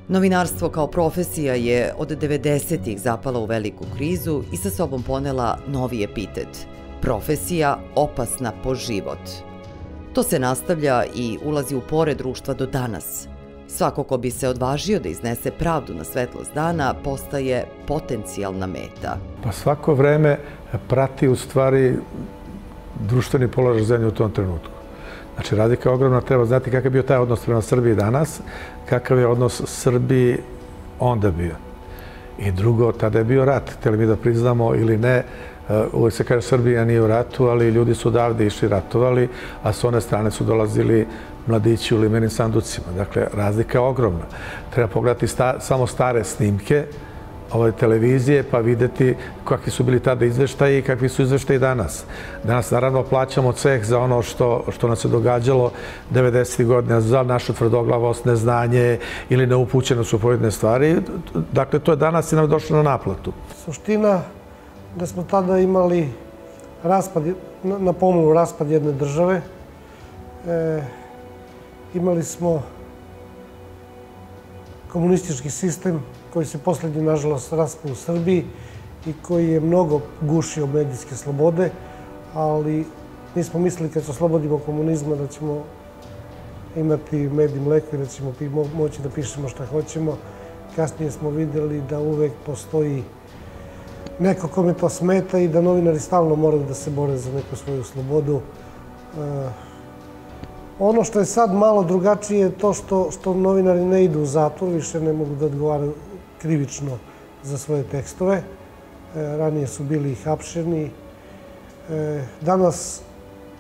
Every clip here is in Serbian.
Novinarstvo kao profesija je od 90-ih zapala u veliku krizu i sa sobom ponela novi epitet – profesija opasna po život. To se nastavlja i ulazi u pore društva do danas. Svako ko bi se odvažio da iznese pravdu na svetlost dana postaje potencijalna meta. Pa svako vreme prati u stvari društveni položaj zemlje u tom trenutku. Znači, razlika je ogromna, treba znati kakav je bio taj odnos prema Srbiji danas, kakav je odnos Srbiji onda bio. I drugo, tada je bio rat, htjeli mi da priznamo ili ne, uvijek se kaže Srbija nije u ratu, ali ljudi su odavde išli ratovali, a s one strane su dolazili mladići u limenim sanducima. Dakle, razlika je ogromna. Treba pogledati samo stare snimke ove televizije pa vidjeti kakvi su bili tada izveštaji i kakvi su izveštaji danas. Danas naravno plaćamo ceh za ono što nas se događalo 90. godina, za našu tvrdoglavost, neznanje ili neupućenost u pojedine stvari. Dakle, to je danas i nam došlo na naplatu. Suština da smo tada imali na pomolu raspad jedne države. Imali smo komunistički sistem koji se posljednji, nažalost, raspao u Srbiji i koji je mnogo gušio medijske slobode, ali mi smo mislili kad se oslobodimo komunizma da ćemo imati med i mleko i da ćemo moći da pišemo šta hoćemo. Kasnije smo vidjeli da uvek postoji neko kome to smeta i da novinari stalno moraju da se bore za neku svoju slobodu. Ono što je sad malo drugačije je to što novinari ne idu u zatvor, više ne mogu da odgovaraju krivično za svoje tekstove. Ranije su bili hapšeni. Danas,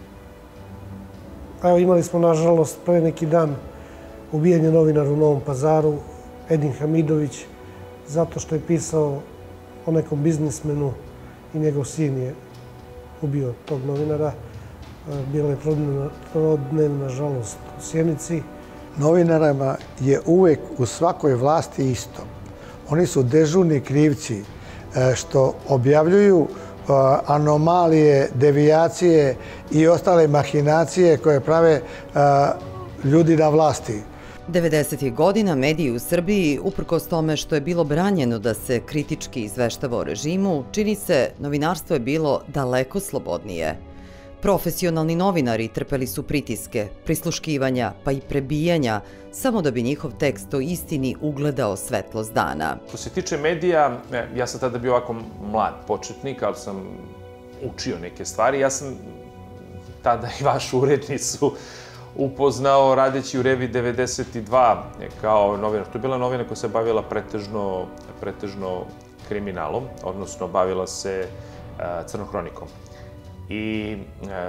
evo imali smo nažalost pre neki dan ubijanje novinara u Novom Pazaru, Edin Hamidović, zato što je pisao o nekom biznismenu i njegov sin je ubio tog novinara. Bila je trodnevna žalost u Sjenici. Novinarima je uvek u svakoj vlasti isto. Oni su dežurni krivci što objavljuju anomalije, devijacije i ostale mahinacije koje prave ljudi na vlasti. 90. godina mediji u Srbiji, uprkos tome što je bilo branjeno da se kritički izveštava o režimu, čini se novinarstvo je bilo daleko slobodnije. Profesionalni novinari trpeli su pritiske, prisluškivanja pa i prebijanja samo da bi njihov tekst o istini ugledao svetlost dana. Što se tiče medija, ja sam tada bio ovako mlad početnik, ali sam učio neke stvari. Ja sam tada i vašu urednicu upoznao radeći u Revi 92 kao novinar. To je bila novina koja se bavila pretežno kriminalom, odnosno bavila se crnom hronikom. I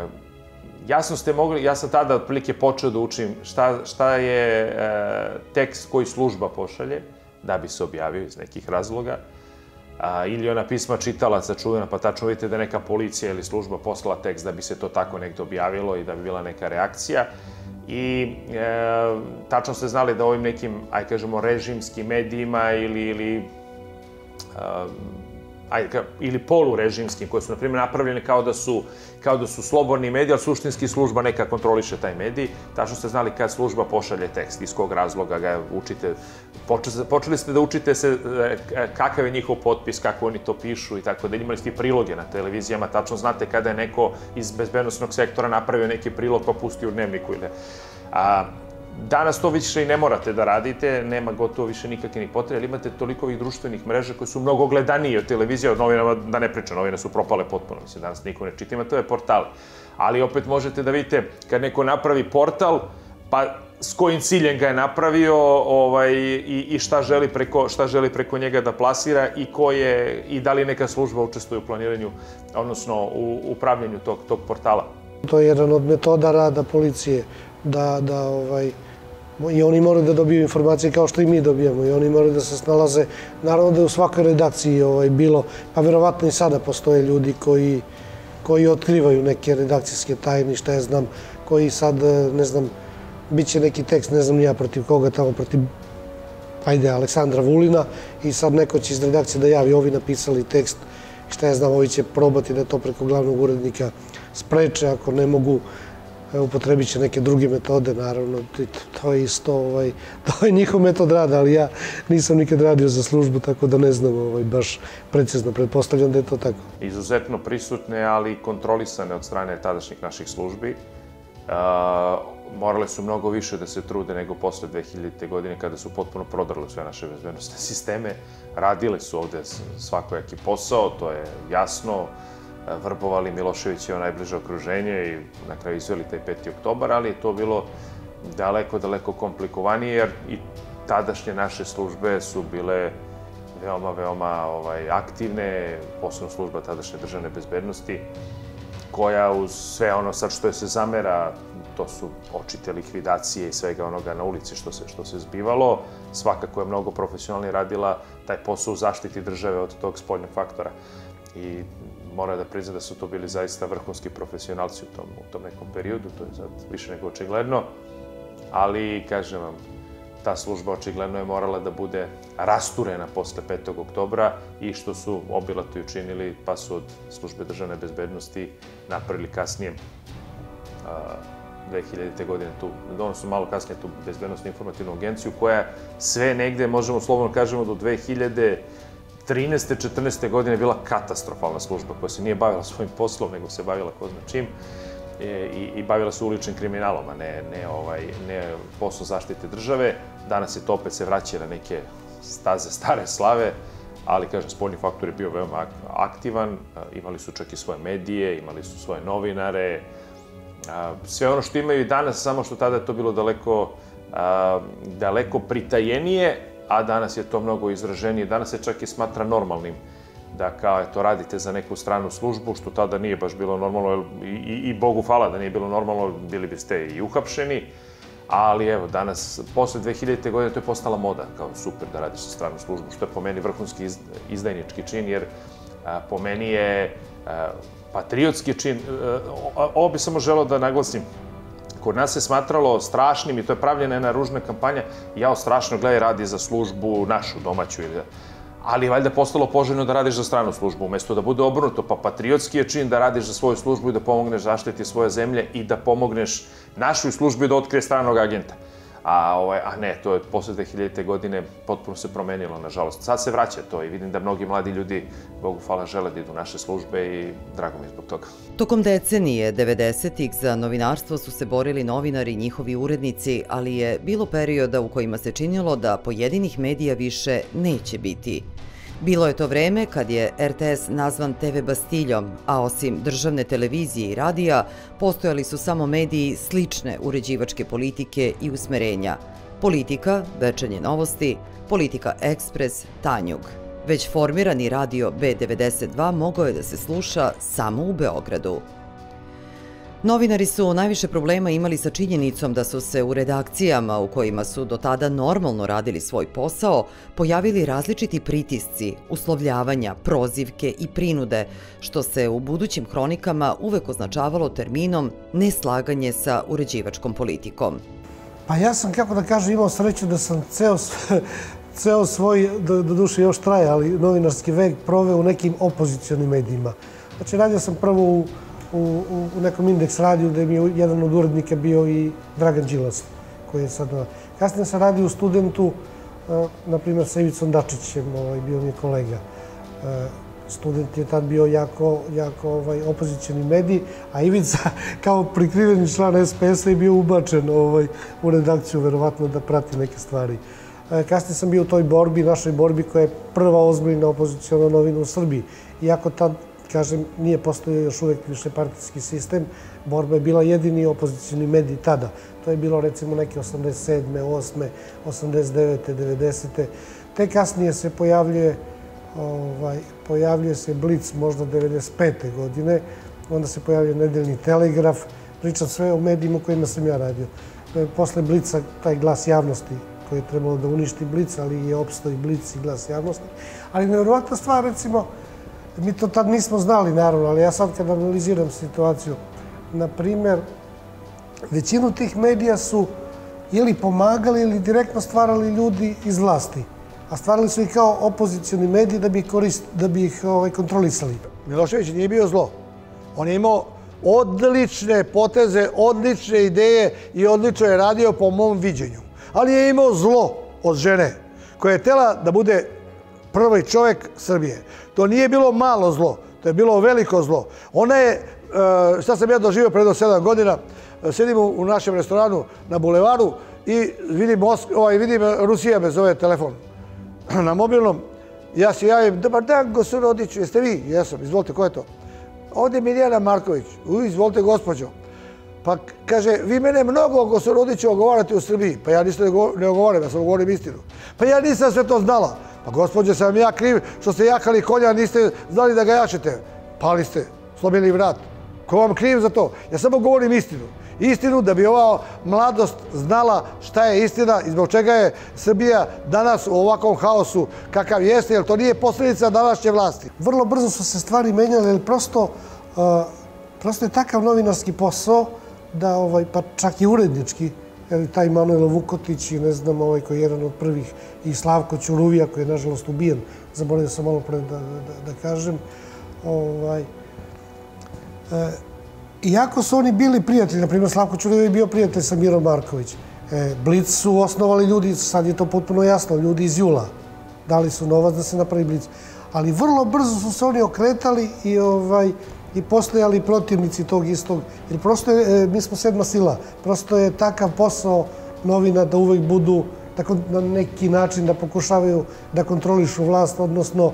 ja sam tada otprilike počeo da učim šta je tekst koji služba pošalje da bi se objavio iz nekih razloga. Ili ona pisma čitalaca čuvena, pa tačno vidite da je neka policija ili služba poslala tekst da bi se to tako negde objavilo i da bi bila neka reakcija. I tačno ste znali da ovim nekim, ajde kažemo, režimskim medijima ili polurežimskim, koje su, na primjer, napravljene kao da su slobodni mediji, ali suštinski služba neka kontroliše taj medij. Tačno ste znali kad služba pošalje tekst, iz kog razloga ga učite. Počeli ste da učite se kakav je njihov potpis, kako oni to pišu i tako da. Imali ste i priloge na televizijama, tačno znate kada je neko iz bezbednosnog sektora napravio neki prilog pa pustio u dnevniku. Danas to više i ne morate da radite, nema gotovo više nikakve ni potrebe, ali imate toliko ovih društvenih mreža koje su mnogo gledanije od televizije, od novinama da ne pričam, novine su propale potpuno, mislim, danas niko ne čita, ima to je portale. Ali opet možete da vidite kad neko napravi portal, pa s kojim ciljem ga je napravio i šta želi preko njega da plasira i da li neka služba učestvuje u planiranju, odnosno u upravljanju tog portala. To je jedan od metoda rada policije, i oni moraju da dobiju informacije kao što i mi dobijamo i oni moraju da se snalaze. Naravno da je u svakoj redakciji bilo, pa verovatno i sada postoje ljudi koji otkrivaju neke redakcijske tajne, šta ja znam, koji sad, ne znam, bit će neki tekst, ne znam ni ja protiv koga tamo, protiv, ajde, Aleksandra Vulina i sad neko će iz redakcije da javi, ovi napisali tekst, šta ja znam, ovi će probati da to preko glavnog urednika spreče, ako ne mogu upotrebit će neke druge metode, naravno, to je isto, to je njihov metod rada, ali ja nisam nikad radio za službu, tako da ne znam baš precizno, pretpostavljam da je to tako. Izuzetno prisutne, ali kontrolisane od strane tadašnjih naših službi. Morale su mnogo više da se trude nego posle 2000. godine kada su potpuno prodrle sve naše bezbednostne sisteme. Radile su ovde svakojaki posao, to je jasno. Vrbovali Miloševićevo najbliže okruženje i na kraju izveli taj 5. oktobar, ali je to bilo daleko, daleko komplikovanije, jer i tadašnje naše službe su bile veoma, veoma aktivne, posebno služba tadašnje državne bezbednosti, koja uz sve ono sad što je se zamera, to su očite likvidacije i svega onoga na ulici što se zbivalo, svakako je mnogo profesionalnije radila taj posao u zaštiti države od tog spoljnog faktora. I mora da prizna da su to bili zaista vrhunski profesionalci u tom nekom periodu, to je sad više nego očigledno, ali, kažem vam, ta služba očigledno je morala da bude rasturena posle 5. oktobra i što su obilato i učinili, pa su od službe državne bezbednosti napravili kasnije 2000. godine donosno malo kasnije tu bezbednostnu informativnu agenciju koja sve negde, možemo slobodno kažemo, do 2013. 14. godine je bila katastrofalna služba koja se nije bavila svojim poslom, nego se bavila ko zna čim i bavila se uličnim kriminalom, a ne poslom zaštite države. Danas je to opet se vraća na neke staze stare slave, ali, kažem, spoljni faktor je bio veoma aktivan, imali su čak i svoje medije, imali su svoje novinare, sve ono što imaju i danas, samo što tada je to bilo daleko pritajenije, a danas je to mnogo izraženije. Danas se čak i smatra normalnim da kao eto radite za neku stranu službu, što tada nije baš bilo normalno i Bogu hvala da nije bilo normalno, bili biste i uhapšeni, ali evo danas, posle 2000. godine to je postala moda, kao super da radiš za stranu službu, što je po meni vrhunski izdajnički čin, jer po meni je patriotski čin. Ovo bi samo želeo da naglasim. Kod nas se smatralo strašnim i to je pravljena jedna ružna kampanja. Jao, strašno, gledaj, radi za službu našu, domaću. Ali je valjda postalo poželjno da radiš za stranu službu, umesto da bude obrnuto. Pa patriotski je čin da radiš za svoju službu i da pomogneš zaštiti svoje zemlje i da pomogneš našoj službi da otkrije stranog agenta. A ne, to je posle 2000. godine potpuno se promenilo, nažalost. Sad se vraća to i vidim da mnogi mladi ljudi, Bogu hvala, žele da idu u naše službe i drago mi je zbog toga. Tokom decenije 90-ih za novinarstvo su se borili novinari i njihovi urednici, ali je bilo perioda u kojima se činilo da pojedinih medija više neće biti. Bilo je to vreme kad je RTS nazvan TV Bastiljom, a osim državne televizije i radija, postojali su samo mediji slične uređivačke politike i usmerenja. Politika, Večernje novosti, Politika Ekspres, Tanjug. Već formirani radio B92 mogao je da se sluša samo u Beogradu. Novinari su najviše problema imali sa činjenicom da su se u redakcijama u kojima su do tada normalno radili svoj posao pojavili različiti pritisci, uslovljavanja, prozivke i prinude, što se u budućim hronikama uvek označavalo terminom neslaganje sa uređivačkom politikom. Pa ja sam, kako da kažem, imao sreću da sam ceo svoj, do duše još traje, ali novinarski vek proveo u nekim opozicionim medijima. Znači, radio sam prvo u nekom Indeks radiju gde mi je jedan od urednika bio i Dragan Đilas, koji je sad... Kasnije sam radio u Studentu, na primjer sa Ivicom Dačićem, bio mi je kolega. Student je tad bio jako opozicijni medij, a Ivica kao prikriveni član SPS-a je bio ubačen u redakciju, verovatno da prati neke stvari. Kasnije sam bio u toj borbi, našoj borbi koja je prva ozbiljna opozicijona novina u Srbiji. Iako tad, kažem, nije postojao još uvek višepartijski sistem, borba je bila jedini opozicijni medij tada. To je bilo recimo neke 87. 8. 89. 90. Te kasnije se pojavljuje se Blic možda 95. godine, onda se pojavljuje Nedeljni telegraf, pričam sve o medijima u kojima sam ja radio. Posle Blica taj Glas javnosti koji je trebalo da uništi Blic, ali je opstao i Blic i Glas javnosti. Ali nevjerovatna stvar, recimo, mi to tad nismo znali, naravno, ali ja sad kad analiziram situaciju, na primjer, većinu tih medija su ili pomagali ili direktno stvarali ljudi iz vlasti, a stvarali su ih kao opozicijni mediji da bi ih kontrolisali. Milošević nije bio zlo. On je imao odlične poteze, odlične ideje i odlično je radio po mom viđenju. Ali je imao zlo od žene koja je htjela da bude prvi čovjek Srbije. To nije bilo malo zlo, to je bilo veliko zlo. Ona je, šta sam ja doživio pre 7 godina, sedim u našem restoranu na bulevaru i vidim Rusija me zove telefon na mobilnom. Ja se javim, dobar dan, gospodin Rodiću, jeste vi? Jesam, izvolite, ko je to? Ovdje je Mirjana Marković. Izvolite, gospođo. Pa kaže, vi mene mnogo, gospodin Rodiću, ogovarate u Srbiji. Pa ja ništa ne ogovaram, ja sam govorim istinu. Pa ja nisam sve to znala. Pa gospođe, sam ja kriv što ste jahali konja, niste znali da ga jašete. Pali ste, slomili vrat. Ko vam kriv za to? Ja samo govorim istinu. Istinu da bi ova mladost znala šta je istina i zbog čega je Srbija danas u ovakvom haosu kakav jeste, jer to nije posljedica današnje vlasti. Vrlo brzo su se stvari menjale, jer prosto je takav novinarski posao da, pa čak i urednički, taj Manuel Vukotić i ne znam, koji je jedan od prvih, i Slavko Ćuruvija, koji je nažalost ubijen, zaboravio sam malo pre da kažem, iako su oni bili prijatelji, na primjer Slavko Ćuruvija je bio prijatelj sa Mirom Marković. Blic su osnovali ljudi, sad je to potpuno jasno, ljudi iz Jula. Dali su novac da se napravi Blic. Ali vrlo brzo su se oni okretali i postojali protivnici tog istog. Jer prosto je, mi smo 7. sila, prosto je takav posao novina da uvek budu na neki način da pokušavaju da kontrolišu vlast, odnosno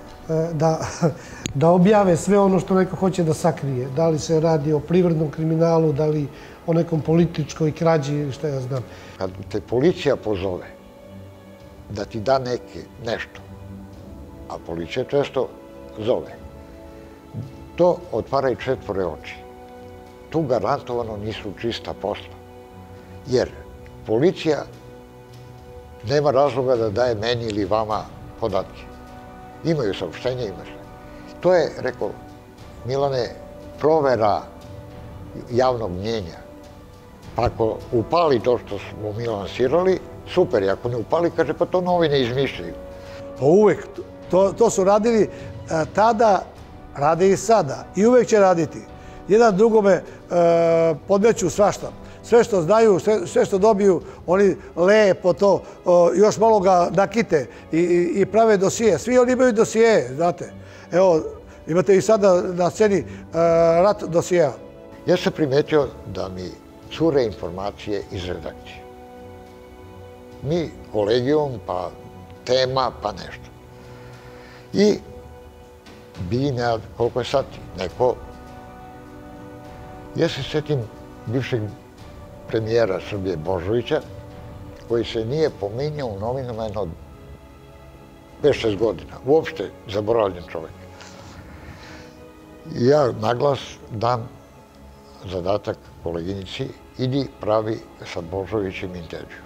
da objave sve ono što neko hoće da sakrije. Da li se radi o privrednom kriminalu, da li o nekom političkoj krađi ili šta ja znam. Kad te policija pozove da ti da nešto, a policija često zove, to otvara i 4 oči. Tu garantovano nisu čista posla. Jer policija nema razloga da daje meni ili vama podatke. Imaju saopštenje, ima sve. To je, rekao Milane, provera javnog mnjenja. Pa ako upali to što smo mi lansirali, super. I ako ne upali, kaže, pa to novine izmišljaju. Pa uvek. To su radili tada, rade i sada. I uvek će raditi. Jedan drugome podmeću svašta. Sve što znaju, sve što dobiju, oni lepo to, još malo ga nakite i prave dosije. Svi oni imaju dosije, znate. Evo, imate i sada na sceni rat dosijeja. Ja sam primetio da mi cure informacije iz redakcije. Mi kolegijum, pa tema, pa nešto. I bi ne, koliko je sati, neko... Ja se sjetim bivšeg premijera Srbije Božovića, koji se nije pominjao u novinama jedno 5-6 godina. Uopšte zaboravljen čovjek. Ja naglas dam zadatak koleginici, idi pravi sa Božovićem intervju.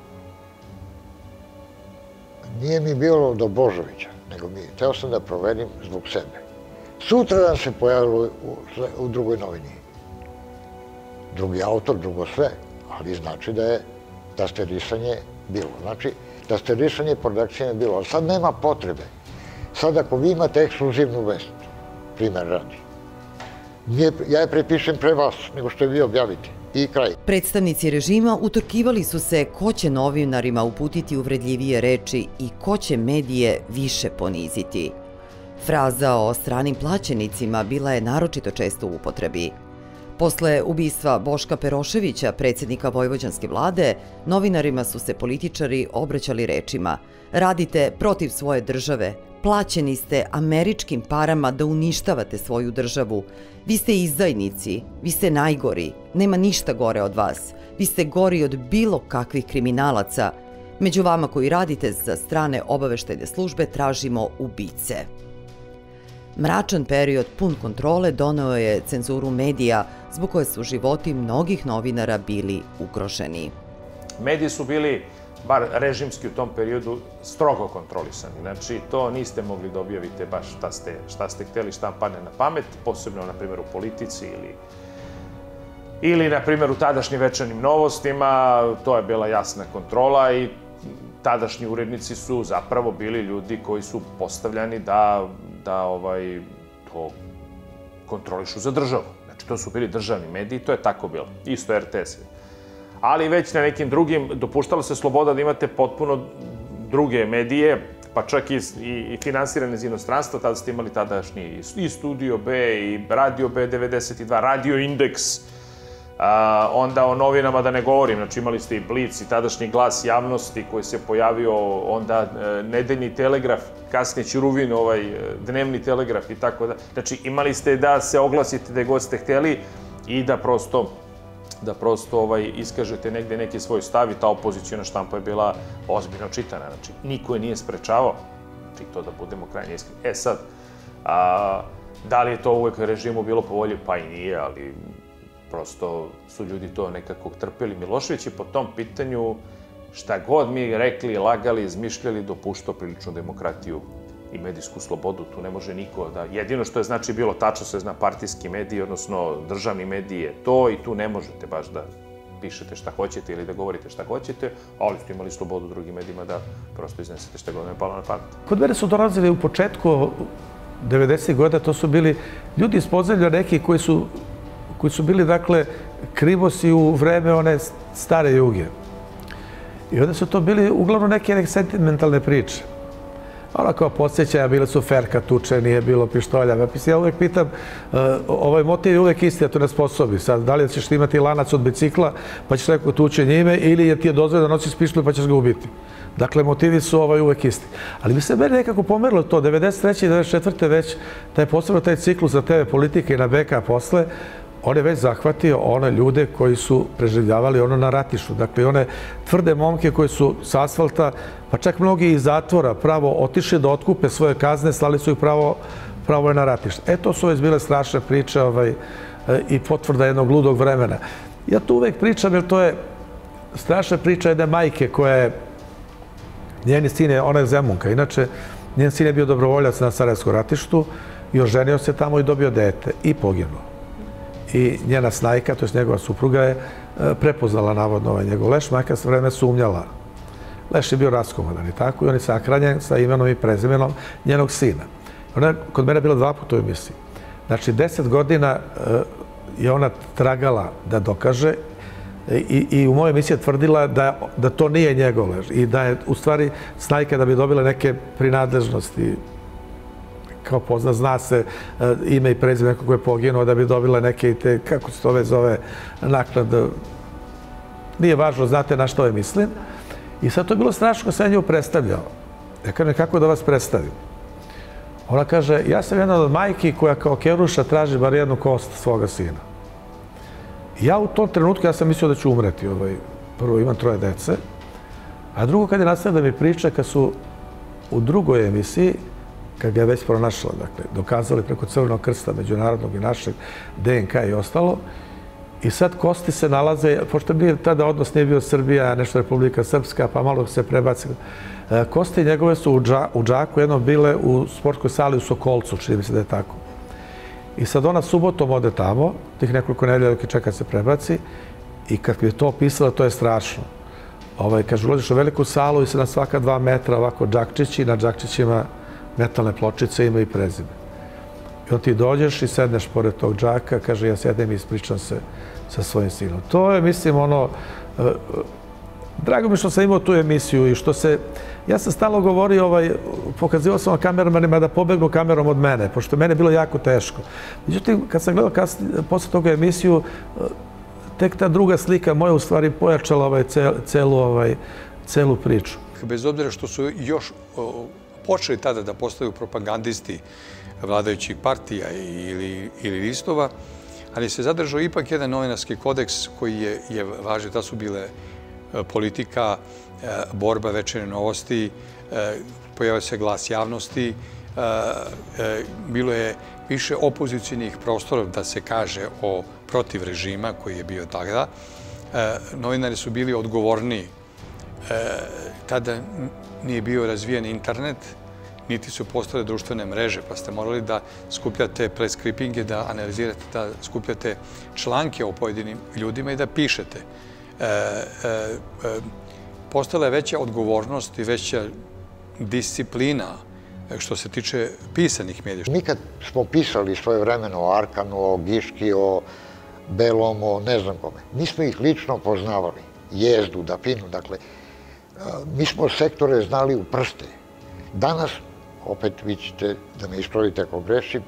Nije mi bilo do Božovića, nego hteo sam da proverim zbog sebe. Sutra dan se pojavilo u drugoj novini. Drugi autor, drugo sve, ali znači da sterisanje bilo. Znači, da sterisanje produkcije bilo, ali sad nema potrebe. Sad ako vi imate ekskluzivnu vest, primjer radi, ja je prepišem pre vas, nego što je vi objavite. I kraj. Predstavnici režima utrkivali su se ko će novinarima uputiti uvredljivije reči i ko će medije više poniziti. Fraza o stranim plaćenicima bila je naročito često u upotrebi. Posle ubistva Boška Peroševića, predsjednika vojvođanske vlade, novinarima su se političari obraćali rečima: radite protiv svoje države, plaćeni ste američkim parama da uništavate svoju državu, vi ste izdajnici, vi ste najgori, nema ništa gore od vas, vi ste gori od bilo kakvih kriminalaca, među vama koji radite za strane obaveštajne službe tražimo ubice. Mračan period pun kontrole doneo je cenzuru medija, zbog koje su životi mnogih novinara bili ugroženi. Mediji su bili, bar režimski u tom periodu, strogo kontrolisani. Znači, to niste mogli da objavite baš šta ste htjeli, šta vam padne na pamet, posebno, na primjer, u politici ili, na primjer, u tadašnjim večernjim novostima. To je bila jasna kontrola i tadašnji urednici su zapravo bili ljudi koji su postavljani da to kontrolišu za državu. Znači, to su bili državni mediji, to je tako bilo. Isto RTS. Ali već na nekim drugim dopuštala se sloboda da imate potpuno druge medije, pa čak i finansirane iz inostranstva. Tada ste imali tadašnji i Studio B, i Radio B92, Radio Indeks, onda o novinama da ne govorim, znači imali ste i Blic i tadašnji Glas javnosti koji se pojavio, onda Nedeljni telegraf, kasnije Ćuruvin, Dnevni telegraf i tako da. Znači imali ste da se oglasite da god ste hteli i da prosto iskažete negde neki svoj stav i ta opozicijona štampa je bila ozbiljno čitana. Znači niko je nije sprečavao, znači to da budemo krajnje iskreni. Sad, da li je to uvek režimu bilo po volji? Pa i nije, ali prosto su ljudi to nekako trpeli. Milošević je po tom pitanju, šta god mi rekli, lagali, izmišljali, dopuštao priličnu demokratiju i medijsku slobodu. Tu ne može niko da... Jedino što je znači bilo tačno se zna partijski mediji, odnosno državni mediji je to i tu ne možete baš da pišete šta hoćete ili da govorite šta hoćete, ali ste imali slobodu drugim medijima da prosto iznesete šta god ne palo na pamet. Kod mene su dolazili u početku 90. godina, to su bili ljudi iz podzemlja neki koji su bili, dakle, krivosi u vreme one stare Juge. I onda su to bili uglavnom neke sentimentalne priče. Ono kao podsjećaja, bile su ferka, tuče, nije bilo pištolja. Ja uvek pitam, ovaj motiv je uvek isti, a to ne sposobi. Sad, da li ćeš imati lanac od bicikla, pa ćeš neko tuče njime, ili je ti je dozvoljeno da nosiš pištolj, pa ćeš ga ubiti. Dakle, motivi su uvek isti. Ali bi se meni nekako pomerilo to, 93. i 94. već, posebno taj ciklus za TV politike i na BK posle, on je već zahvatio one ljude koji su preživljavali ono na ratišu. Dakle, one tvrde momke koji su s asfalta, pa čak mnogi iz zatvora pravo otišli da otkupe svoje kazne, slali su ih pravo na ratište. To su već bile strašne priče i potvrda jednog ludog vremena. Ja to uvek pričam jer to je strašna priča jedne majke koja je, njeni sin je, ona je Zemunka, inače njen sin je bio dobrovoljac na Sarajevskom ratištu i oženio se tamo i dobio dete i poginuo. I njena snajka, to je njegova supruga, je prepoznala navodno njegov leš, makar s vreme sumnjala. Leš je bio raskomodan i tako, i on je sahranjen sa imenom i prezimenom njenog sina. Ona je kod mene bila 2 puta u emisiji. Znači, 10 godina je ona tragala da dokaže i u mojoj emisiji je tvrdila da to nije njegov leš i da je u stvari snajka da bi dobila neke prinadležnosti, kao pozna, zna se ime i prezime nekog je poginuo, da bi dobila neke i te, kako se to već zove, naknad. Nije važno, znate na što je mislim. I sad to je bilo strašno kad sam nju predstavljao. Ja kažem, kako da vas predstavim? Ona kaže, ja sam jedna od majki koja kao keruša traži bar jednu kost svoga sina. Ja u tom trenutku, ja sam mislio da ću umreti. Prvo, imam 3 dece, a drugo, kad je nastavila da mi priča, kad su u drugoj emisiji, kad ga je već pronašla, dakle, dokazali preko Crvenog krsta, međunarodnog i našeg, DNK i ostalo. I sad kosti se nalaze, pošto tada odnos nije bio Srbija, nešto Republika Srpska, pa malo se prebacilo. Kosti njegove su u džaku, jednom bile u sportskoj sali u Sokolcu, čini mi se da je tako. I sad ona subotom ode tamo, tih nekoliko nedelja dok je čeka se prebaci, i kad je to opisala, to je strašno. Kaže, ulaziš u veliku salu i se na svaka 2 metra ovako džakčići, na džakčićima metalne pločice, ima i prezime. I onda ti dođeš i sedneš pored tog džaka, kaže, ja sedem i ispričam se sa svojim sinom. To je, mislim, drago mi što sam imao tu emisiju i što se... Ja sam stalno govorio, pokazivao sam kameramanima da pobegnu kamerom od mene, pošto je mene bilo jako teško. Međutim, kad sam gledao posle toga emisiju, tek ta druga slika moja u stvari pojačala celu priču. Bez obzira što su još počeli tada da postaju propagandisti vladajućih partija ili listova, ali se zadržao ipak jedan novinarski kodeks koji je važio. Da su bile politika, borba, Večernje novosti, pojavio se Glas javnosti, bilo je više opozicijnih prostora da se kaže o protiv režima koji je bio tada. Novinari su bili odgovorniji. Tada nije bio razvijen internet, niti su postale društvene mreže, pa ste morali da skupljate preskripinge, da analizirate, da skupljate članke o pojedinim ljudima i da pišete. Postala je veća odgovornost i veća disciplina što se tiče pisanih medija. Mi kad smo pisali svojevremeno o Arkanu, o Giški, o Belom, o ne znam kome, mi smo ih lično poznavali. Jezdu, Dapinu, dakle, mi smo sektore znali u prste. Danas, opet vi ćete da me ispravite ako grešim,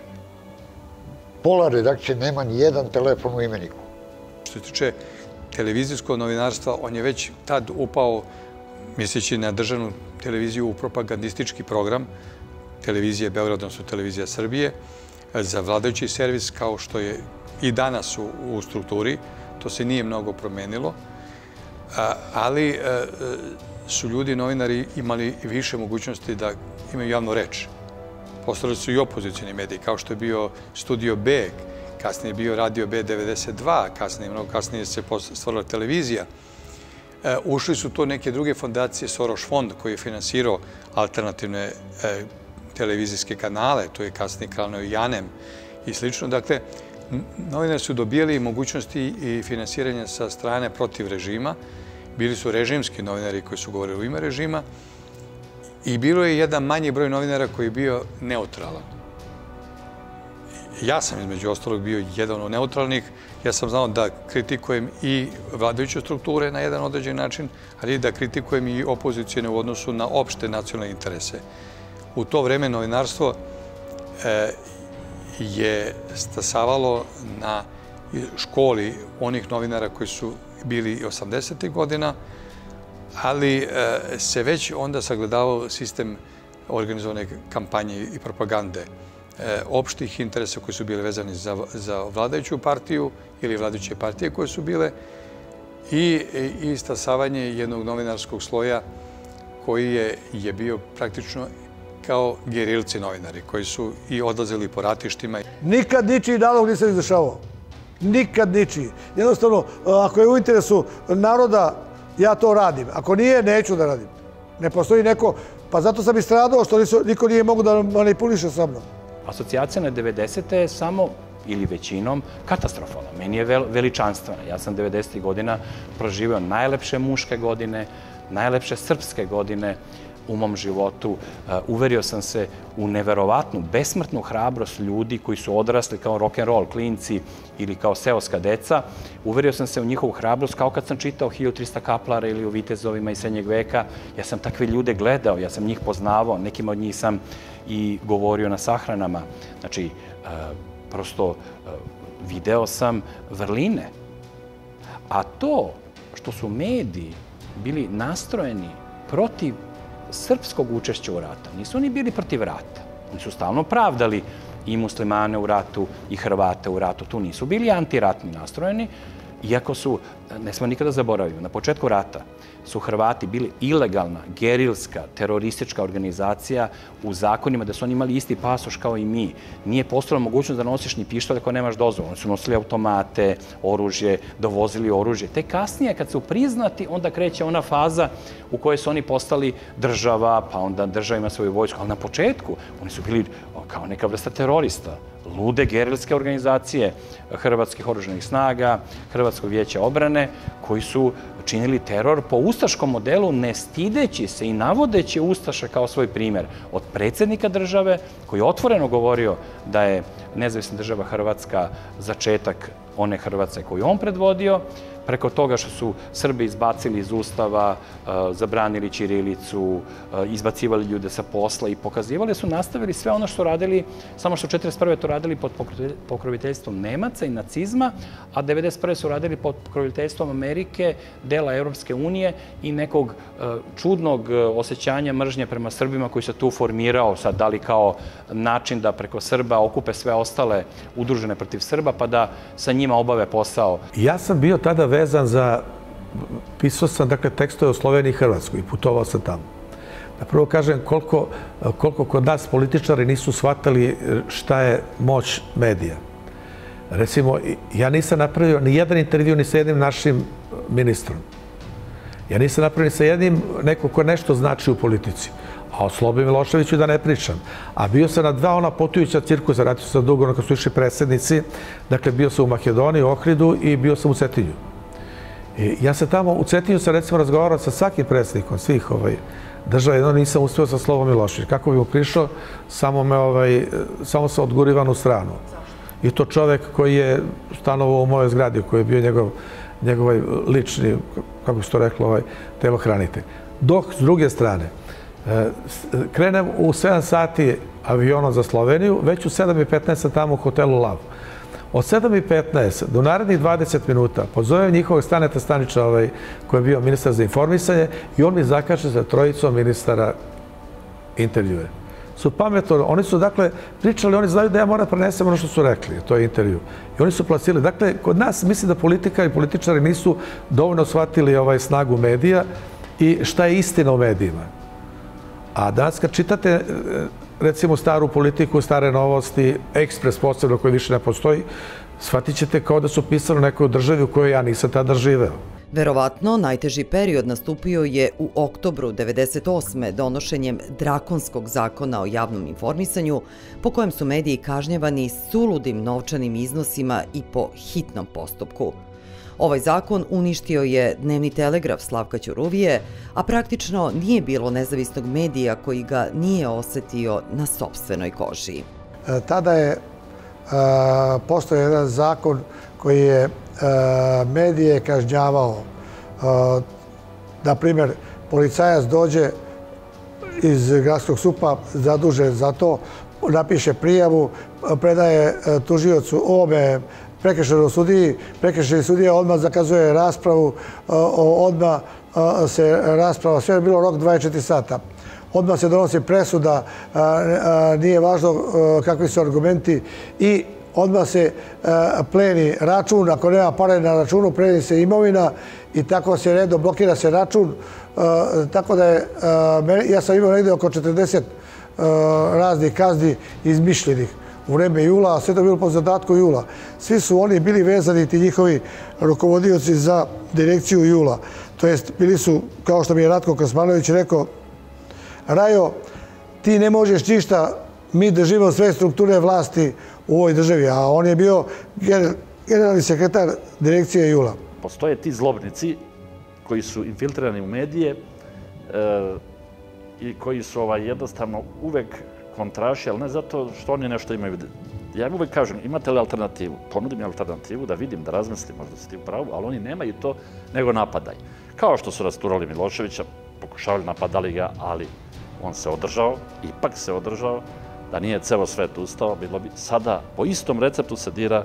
pola redakcije nema ni jedan telefon u imeniku. Što se tiče televizijskog novinarstva, on je već tad upao, misleći na državnu televiziju, u propagandistički program televizije Beograd, odnosno televizija Srbije, za vladajući servis, kao što je i danas u strukturi. To se nije mnogo promenilo, ali su ljudi, novinari, imali više mogućnosti da imaju javnu reč. Postojali su i opozicijni mediji, kao što je bio Studio B, kasnije je bio Radio B92, mnogo kasnije se stvorila televizija. Ušli su to neke druge fondacije, Soros fond koji je finansirao alternativne televizijske kanale, to je kasnije kanal Janem i slično. Dakle, novinari su dobijali mogućnosti i finansiranja sa strane protiv režima. Bili su režimski novinari koji su govorili u ime režima i bilo je jedan manji broj novinara koji je bio neutralan. Ja sam između ostalog bio jedan od neutralnih. Ja sam znao da kritikujem i vladajuće strukture na jedan određen način, ali i da kritikujem i opozicijone u odnosu na opšte nacionalne interese. U to vreme novinarstvo je stasavalo na školi onih novinara koji su bili 80. godina, ali se već onda sagledavao sistem organizovane kampanje i propagande opštih interesa koji su bili vezani za vladajuću partiju ili vladajuće partije koje su bile i stasavanje jednog novinarskog sloja koji je bio praktično kao gerilci novinari koji su i odlazili po ratištima. Nikad ničiji nalog nisam izdešavao. Nikad ničiji. Jednostavno, ako je u interesu naroda, ja to radim. Ako nije, neću da radim. Ne postoji neko, pa zato sam i stradao što niko nije mogu da manipuliše sa mnom. Asocijacija na 90. je samo ili većinom katastrofalna. Meni je veličanstvena. Ja sam 90. godina proživio najlepše muške godine, najlepše srpske godine u mom životu. Uverio sam se u neverovatnu, besmrtnu hrabrost ljudi koji su odrasli kao rock'n'roll klinci ili kao seoska deca. Uverio sam se u njihovu hrabrost kao kad sam čitao 1300 kaplara ili u vitezovima iz srednjeg veka. Ja sam takve ljude gledao, ja sam njih poznavao, nekima od njih sam i govorio na sahranama. Znači, prosto video sam vrline. A to što su mediji bili nastrojeni protiv srpskog učešća u ratu, nisu oni bili protiv rata. Oni su stalno pravdali i muslimane u ratu i Hrvate u ratu. Tu nisu bili antiratni nastrojeni, iako su, ne smo nikada zaboravili, na početku rata su Hrvati bili ilegalna, gerilska, teroristička organizacija u zakonima, da su oni imali isti pasoš kao i mi. Nije postojala mogućnost da nosiš ni pištolj ako nemaš dozvolu. Oni su nosili automate, oružje, dovozili oružje. Te kasnije, kad su priznati, onda kreće ona faza u kojoj su oni postali država, pa onda država ima svoju vojsku. Ali na početku oni su bili kao neka vrsta terorista, lude gerilske organizacije Hrvatskih oružanih snaga, Hrvatskog vijeća odbrane, koji su činili teror po ustaškom modelu, ne stideći se i navodeći Ustaše kao svoj primjer. Od predsjednika države, koji je otvoreno govorio da je nezavisna država Hrvatska začetak one Hrvatske koju on predvodio, preko toga što su Srbi izbacili iz Ustava, zabranili ćirilicu, izbacivali ljude sa posla i pokazivali su, nastavili sve ono što radili, samo što 1941. to radili pod pokroviteljstvom Nemaca i nacizma, a 1991. su radili pod pokroviteljstvom Amerike, dela Evropske unije i nekog čudnog osjećanja mržnje prema Srbima koji se tu formirao, sad da li kao način da preko Srba okupe sve ostale udružene protiv Srba, pa da sa njima obave posao. Ja sam bio tada vezan za, pisao sam dakle tekstove o Sloveniji i Hrvatskoj i putovao sam tamo. Da prvo kažem koliko kod nas političari nisu shvatali šta je moć medija. Recimo, ja nisam napravio ni jedan intervju ni sa jednim našim ministrom. Ja nisam napravio ni sa jednim neko ko nešto znači u politici. A o Slobi Miloševiću da ne pričam. A bio sam na dva ona putujuća cirkusa, ratio sam dugo, kad su išli predsjednici. Dakle, bio sam u Makedoniji, u Ohridu i bio sam u Cetinju. Ja sam tamo, u Cetinju sam recimo razgovarao sa svakim predsjednikom svih država, jedno nisam uspio sa Slovom Milošević. Kako bi mu prišao, samo sa odgurivanu stranu. I to čovek koji je stanovao u mojoj zgradi, koji je bio njegov lični, kako bi se to reklo, telohranitelj. Dok, s druge strane, krenem u 7 sati avionom za Sloveniju, već u 7:15 sam tamo u hotelu Lav. Od 7:15 do narednih 20 minuta pozovem njihovog Staneta Stanića, koji je bio ministar za informisanje, i on mi zakaže za 3 ministara intervjue. Su pametno, oni su dakle pričali, oni znaju da ja moram prenesem ono što su rekli, to je intervju. I oni su plasili. Dakle, kod nas mislim da politika i političari nisu dovoljno shvatili snagu medija i šta je istina o medijima. A danas kad čitate recimo staru politiku, stare novosti, Ekspres posebno koji više ne postoji, shvatit ćete kao da su pisali u nekoj državi u kojoj ja nisam tada živeo. Verovatno, najteži period nastupio je u oktobru 1998. donošenjem drakonskog zakona o javnom informisanju, po kojem su mediji kažnjavani suludim novčanim iznosima i po hitnom postupku. Ovaj zakon uništio je Dnevni telegraf Slavka Ćuruvije, a praktično nije bilo nezavisnog medija koji ga nije osetio na sopstvenoj koži. Tada je postojao jedan zakon koji je medije kažnjavao. Na primjer, policajac dođe iz gradskog SUP-a, zadužen za to, napiše prijavu, predaje tužiocu ovome prekršajnom sudiji, prekršajni sudija odmah zakazuje raspravu, odmah se rasprava, sve je bilo rok 24 sata. Odmah se donosi presuda, nije važno kakvi su argumenti i odmah se pleni račun, ako nema pare na računu, pleni se imovina i tako se redom blokira se račun. Tako da je, ja sam imao negdje oko 40 raznih kazni izmišljenih u vreme jula, a sve to bilo po zadatku jula. Svi su oni bili vezani, ti njihovi rukovodioci za direkciju jula. To jest, bili su, kao što mi je Ratko Kosmanović rekao, Rajo, ti ne možeš ništa, mi držimo sve strukture vlasti u ovoj državi, a on je bio generalni sekretar direkcije jula. Postoje ti zlobnici koji su infiltrirani u medije i koji su jednostavno uvek kontraši, ali ne zato što oni nešto imaju. Ja im uvek kažem, imate li alternativu? Ponudim mi alternativu da vidim, da razmislim, možda si ti u pravu, ali oni nemaju to, nego napadaj. Kao što su rasturali Miloševića, pokušavali, napadali ga, ali on se održao, ipak se održao, da nije ceo svet ustao, bilo bi sada po istom receptu se dira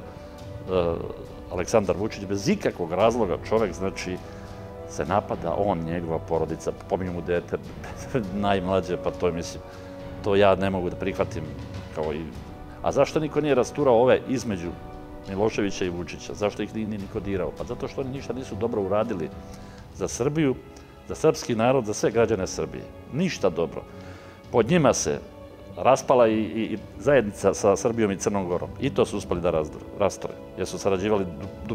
Aleksandar Vučić bez ikakvog razloga. Čovek, znači, se napada, on, njegova porodica, pominju mu dete, najmlađe, pa to je, mislim, to ja ne mogu da prihvatim kao i... A zašto niko nije rasturao ove između Miloševića i Vučića? Zašto ih nije niko dirao? Pa zato što oni ništa nisu dobro uradili za Srbiju, za srpski narod, za sve građane Srbije. Ništa dobro. Pod njima se raspala i zajednica sa Srbijom i Crnom Gorom. I to su uspeli da rastore. Jer su sarađivali,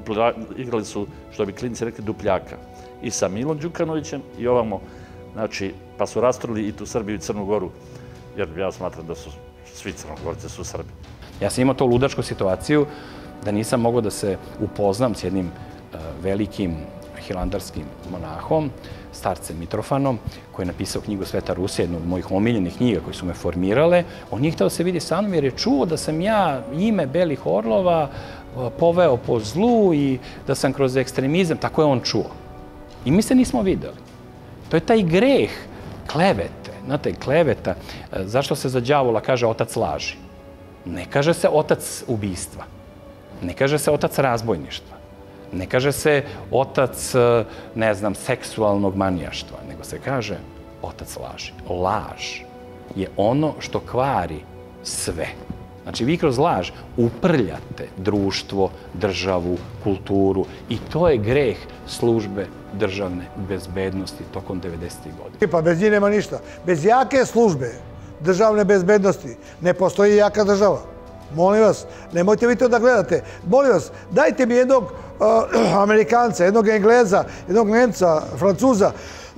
igrali su, što bi klinci rekli, dupljaka. I sa Milom Đukanovićem i ovamo, znači, pa su rastorili i tu Srbiju i Crnu Goru. Jer ja smatram da su svi Crnogorci su Srbi. Ja sam imao to ludačku situaciju da nisam mogao da se upoznam s jednim velikim hilandarskim monahom, starcem Mitrofanom, koji je napisao knjigu Sveta Rusija, jednu od mojih omiljenih knjiga koji su me formirale. On nije hteo da se vidi sa mnom jer je čuo da sam ja ime Belih orlova poveo po zlu i da sam kroz ekstremizam, tako je on čuo. I mi se nismo videli. To je taj greh klevete. Znate, kleveta, zašto se za đavola kaže otac laži? Ne kaže se otac ubistva. Ne kaže se otac razbojništva. Ne kaže se otac, ne znam, seksualnog manijaštva, nego se kaže otac laži. Laž je ono što kvari sve. Znači, vi kroz laž uprljate društvo, državu, kulturu i to je greh službe državne bezbednosti tokom 90. godina. Pa bez njih nema ništa. Bez jake službe državne bezbednosti ne postoji jaka država. Molim vas, nemojte vi to da gledate. Molim vas, dajte mi jednog Amerikanca, jednog Engleza, jednog Nemca, Francuza,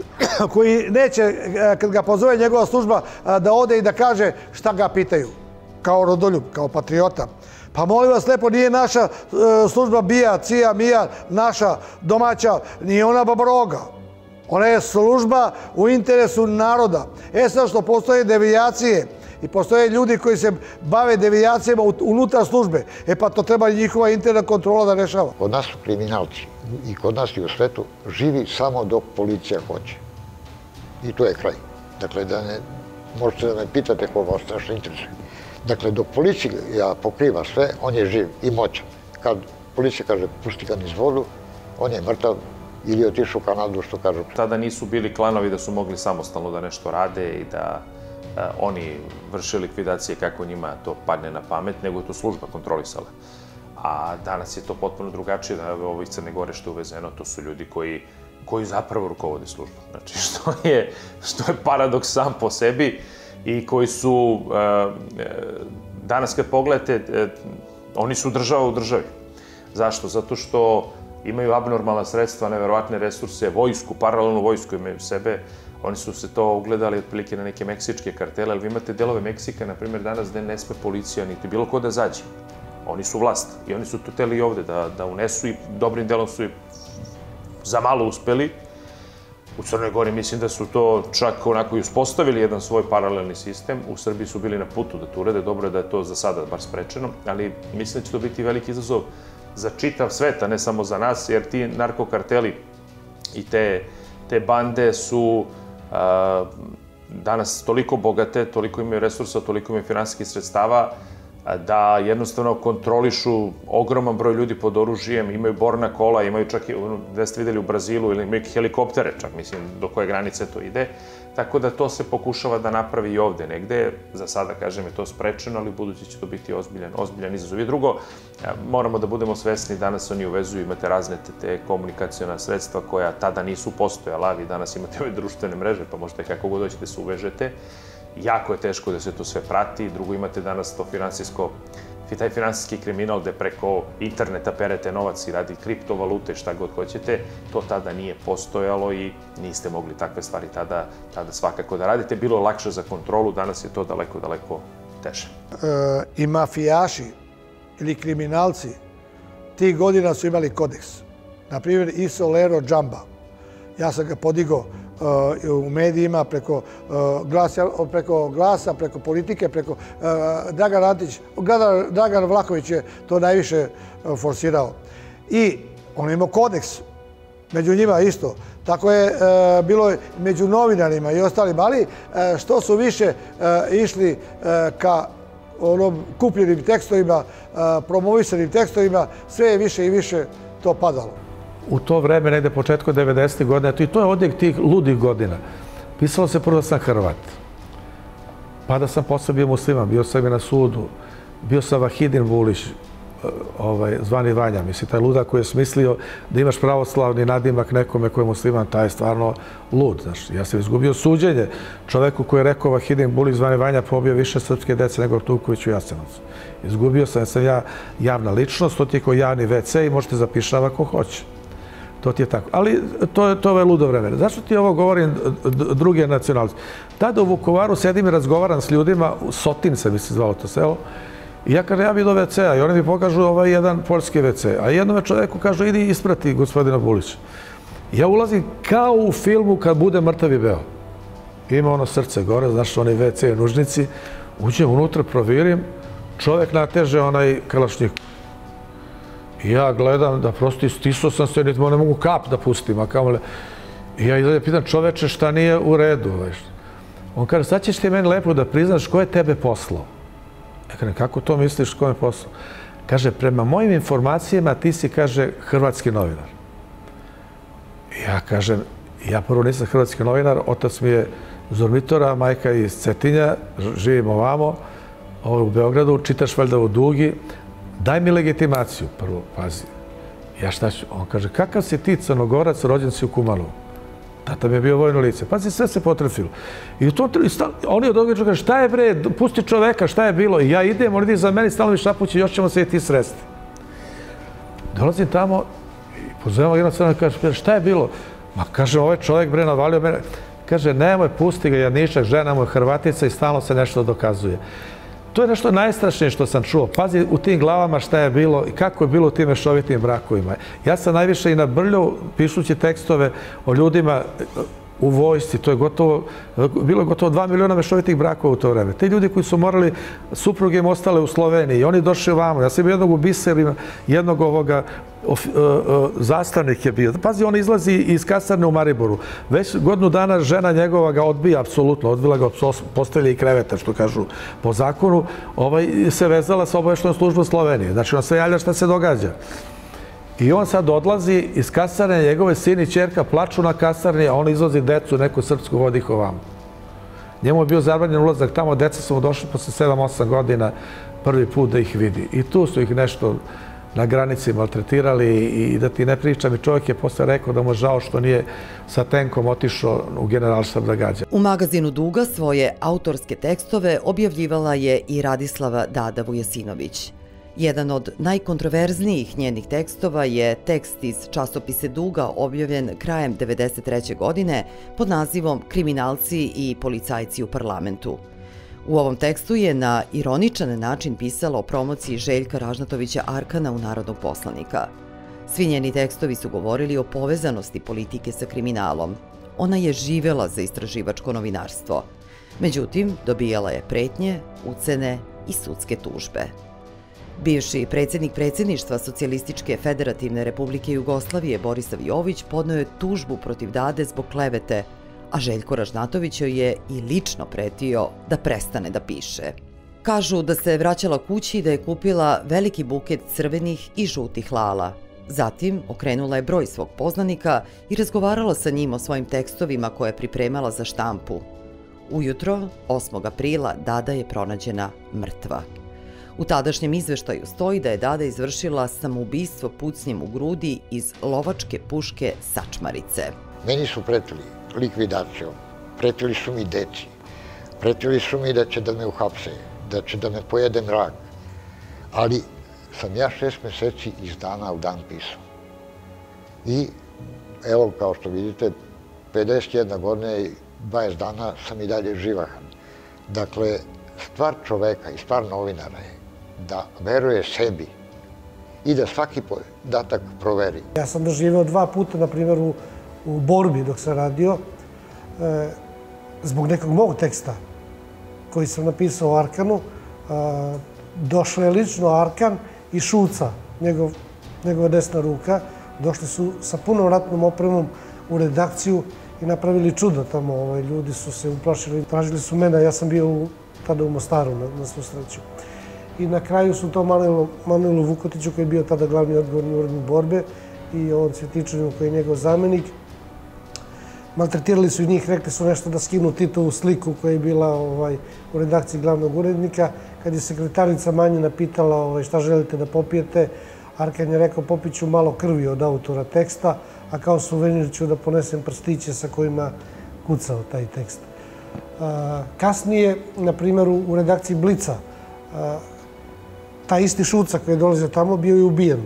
koji neće, kad ga pozove njegova služba, da ode i da kaže šta ga pitaju. Kao rodoljub, kao patriota. Pa molim vas lepo, nije naša služba BIA, CIA, MIA, naša domaća, nije ona babaroga. Ona je služba u interesu naroda. Sad što postoje devijacije i postoje ljudi koji se bave devijacijama unutar službe, pa to treba njihova interna kontrola da rešava. Kod nas su kriminalci i kod nas i u svetu živi samo dok policija hoće. I to je kraj. Dakle, možete da me pitate ko vas strašno interesuje. Dakle, dok policija pokriva sve, on je živ i moćan. Kad policija kaže pusti ga niz vodu, on je mrtav ili otišao u Kanadu, što kažu. Tada nisu bili klanovi da su mogli samostalno da nešto rade i da oni vrše likvidacije kako njima to padne na pamet, nego je to služba kontrolisala. A danas je to potpuno drugačije, da ovo iz Crne Gore što je uvezeno, to su ljudi koji zapravo rukovode službom. Znači, što je paradoks sam po sebi i koji su, danas kad pogledate, oni su država u državi. Zašto? Zato što imaju abnormalna sredstva, neverovatne resurse, vojsku, paralelnu vojsku imaju sebe. Oni su se to ugledali otprilike na neke meksičke kartele, ali vi imate delove Meksika, na primjer, danas gde ne sme policija niti bilo ko da zađe. Oni su vlast i oni su to hteli i ovde da unesu i dobrim delom su i za malo uspeli. U Crnoj Gori mislim da su to čak onako i uspostavili jedan svoj paralelni sistem. U Srbiji su bili na putu da to urede. Dobro je da je to za sada bar sprečeno, ali mislim da će to biti veliki izazov za čitav svet, a ne samo za nas, jer ti narkokarteli i te bande su danas toliko bogate, toliko imaju resursa, toliko imaju finansijskih sredstava, da jednostavno kontrolišu ogroman broj ljudi pod oružjem, imaju borna kola, imaju čak i, gde ste videli u Brazilu, ili imaju helikoptere, čak mislim do koje granice to ide. Tako da to se pokušava da napravi i ovde negde. Za sada, kažem, je to sprečeno, ali u budući će to biti ozbiljan izazov. I drugo, moramo da budemo svesni, danas oni uvezuju, imate razne te komunikacijona sredstva koja tada nisu postojala, vi danas imate ove društvene mreže, pa možete kako god hoćete se uvežete. Jako je teško da se to sve prati. Drugo, imate danas to taj finansijski kriminal gde preko interneta perete novac i radi kriptovalute, šta god hoćete. To tada nije postojalo i niste mogli takve stvari tada svakako da radite. Bilo je lakše za kontrolu, danas je to daleko, daleko teže. I mafijaši ili kriminalci tih godina su imali kodeks. Naprimjer, Isolero Džamba. Ja sam ga podigao u medijima, preko Glasa, preko Politike, preko Dragan Vlahović je to najviše forsirao. I on je imao kodeks, među njima isto. Tako je bilo među novinarima i ostalim, ali što su više išli ka kupljenim tekstovima, promovisanim tekstovima, sve je više i više to padalo. U to vreme, negde početko 90. godina, i to je odjek tih ludih godina, pisalo se prvo da sam Hrvat, pa da sam posle bio musliman, bio sam i na sudu, bio sam Vahidin Vulić, zvani Vanja, mislim, taj ludak koji je smislio da imaš pravoslavni nadimak nekome koji je musliman, taj je stvarno lud, znaš. Ja sam izgubio suđenje čoveku koji je rekao Vahidin Vulić, zvani Vanja, pobio više srpske dece nego Artuković u Jasenovcu. Izgubio sam ja javna ličnost, to ti je kao javni WC i možete zapišava ako hoće. To ti je tako. Ali to je ludo vreme. Zašto ti ovo govorim druge nacionalnosti? Tada u Vukovaru sedim i razgovaram s ljudima, Sotin se mi se zvalo to selo, i ja kažem, ja bi do WC-a i oni mi pokažu ovaj jedan poljski WC. A jednome čoveku kažu, idi isprati gospodina Bulića. Ja ulazim kao u filmu kad bude mrtav i beo. Ima ono srce gore, znaš, onaj WC nužnici. Uđem unutra, provirim, čovek nateže onaj kalašnjik. I ja gledam da prosto istisao sam se, niti ne mogu kap da pustim, a kamole. I ja izgleda pitam čoveče šta nije u redu. On kaže, sad ćeš ti meni lepo da priznaš ko je tebe poslao. Ja kažem, kako to misliš ko je poslao? Kaže, prema mojim informacijama ti si, kaže, hrvatski novinar. I ja kažem, ja prvo nisam hrvatski novinar, otac mi je Zormitora, majka iz Cetinja, živimo ovamo, u Beogradu, čitaš valjda u Dugi. Daj mi legitimaciju, prvo, pazi. Ja šta ću? On kaže, kakav si ti Crnogorac, rođen si u Kumanovu? Tata mi je bio vojno lice. Pazi, sve se potrefilo. I oni od ovoga kaže, šta je bre, pusti čoveka, šta je bilo? I ja idem, on ide za meni, stalno mi šapući, još ćemo se i ti sresti. Dolazim tamo i pozovemo jednog crnog i kaže, šta je bilo? Ma kaže, ovaj čovek bre navalio mene. Kaže, nemoj, pusti ga, Jadnišak, žena mu je Hrvatica i stalno se nešto dokazuje. To je nešto najstrašnije što sam čuo. Pazi u tim glavama šta je bilo i kako je bilo u tim mešovitim brakovima. Ja sam najviše i nabrljao pišući tekstove o ljudima u vojsci. To je bilo gotovo 2 miliona mešovitih brakova u to vreme. Ti ljudi koji su morali, supruge im ostale u Sloveniji i oni došli ovamo. Ja sam jednog u Biserima, jednog ovoga zastavnik je bio. Pazi, on izlazi iz kasarne u Mariboru. Već godinu dana žena njegova ga odbija, apsolutno. Odbila ga od postelje i kreveta, što kažu po zakonu. Se vezala sa obaveštajnom službom Slovenije. Znači, on se javlja šta se događa. I on sad odlazi iz kasarne, njegove sin i ćerka plaču na kasarni, a on izvozi decu, neku srpsku vodi ih ovamo. Njemu je bio zabranjen ulazak tamo, deca su mu došli posle 7-8 godina prvi put da ih vidi. I tu su ih nešto na granici maltretirali i da ti ne pričam. I čovjek je posle rekao da mu je žao što nije sa tenkom otišao u Generalštab da gađa. U magazinu Duga svoje autorske tekstove objavljivala je i Radislava Dada Vujasinović. Jedan od najkontroverznijih njenih tekstova je tekst iz časopise Duga objavljen krajem 1993. godine pod nazivom Kriminalci i policajci u parlamentu. U ovom tekstu je na ironičan način pisala o promociji Željka Ražnatovića Arkana u narodnog poslanika. Svi njeni tekstovi su govorili o povezanosti politike sa kriminalom. Ona je živela za istraživačko novinarstvo. Međutim, dobijala je pretnje, ucene i sudske tužbe. Bivši predsjednik predsjedništva Socijalističke federativne republike Jugoslavije Borisav Jović podneo je tužbu protiv Dade zbog klevete, a Željko Ražnatović joj je i lično pretio da prestane da piše. Kažu da se vraćala kući i da je kupila veliki buket crvenih i žutih lala. Zatim okrenula je broj svog poznanika i razgovarala sa njim o svojim tekstovima koje je pripremala za štampu. Ujutro, 8. aprila, Dada je pronađena mrtva. U tadašnjem izveštaju stoji da je Dada izvršila samoubistvo pucnjem u grudi iz lovačke puške sačmarice. Meni su pretili likvidacijom, pretili su mi deci, pretili su mi da će da me uhapse, da će da me pojede mrak. Ali sam ja 6 meseci iz dana u dan pisao. I evo, kao što vidite, 51 godina i 20 dana sam i dalje živahan. Dakle, stvar čoveka i stvar novinara je da veruje sebi i da svaki podatak proveri. Ja sam doživeo 2 puta, na primjer, u borbi dok sam radio, zbog nekog mog teksta koji sam napisao o Arkanu, došao je lično Arkan i Šuca, njegova desna ruka. Došli su sa punom ratnom opremom u redakciju i napravili čuda tamo. Ljudi su se uplašili, tražili su mene, ja sam bio tada u Mostaru, na svu sreću. I na kraju su to Manuelu Vukotiću, koji je bio tada glavni odgovorni urednik borbe, i on Cvjetičaninu, koji je njegov zamenik. Maltretirali su i njih, rekli su nešto da skinu Titovu sliku koja je bila u redakciji glavnog urednika. Kad je sekretarica Manjina pitala šta želite da popijete, Arkan je rekao popit ću malo krvi od autora teksta, a kao suvenir ću da ponesem prstiće sa kojima kucao taj tekst. Kasnije, na primjer, u redakciji Blica, taj isti Šuca koji je dolazio tamo bio je ubijen.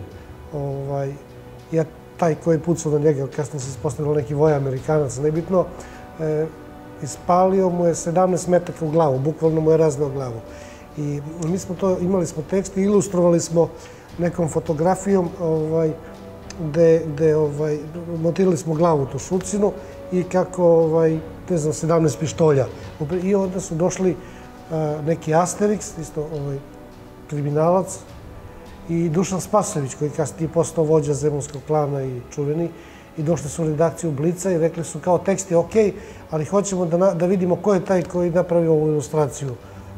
Taj koji je pucao na njega, kasnije se ispostavilo neki Amerikanac, nebitno, ispalio mu je 17 metaka u glavu, bukvalno mu je razneo glavu. I mi smo to, imali smo tekst i ilustrovali smo nekom fotografijom gde montirali smo glavu tu Šucinu i kako, ne znam, 17 pištolja. I onda su došli neki Asterix, isto kriminalac, i Dušan Spasojević, koji kasnije postao vođa Zemunskog klana i čuveni, i došli su u redakciju Blica i rekli su kao tekst je okej, ali hoćemo da vidimo ko je taj koji napravio ovu ilustraciju.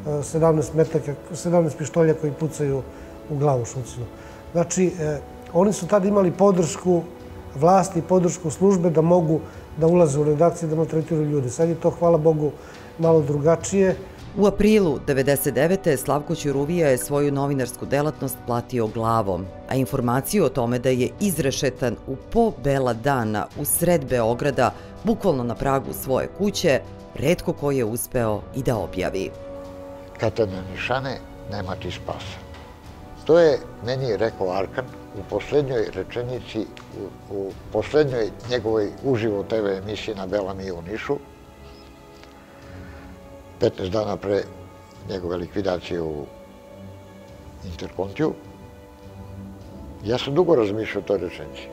17 pištolja koji pucaju u glavu Šucinu. Znači, oni su tada imali podršku vlasti i podršku službe da mogu da ulaze u redakcije, da maltretiraju ljudi. Sad je to, hvala Bogu, malo drugačije. U aprilu 1999. Slavko Ćuruvija je svoju novinarsku delatnost platio glavom, a informaciju o tome da je izrešetan u po bela dana u sred Beograda, bukvalno na pragu svoje kuće, retko ko je uspeo i da objavi. Kad te ne nišane, nema ti spasa. To je meni rekao Arkan u poslednjoj rečenici, u poslednjoj njegovoj uživo TV emisiji na Belami u Nišu, 15 dana pre njegove likvidacije u Interkontiju, ja sam dugo razmišljao o toj rečenici.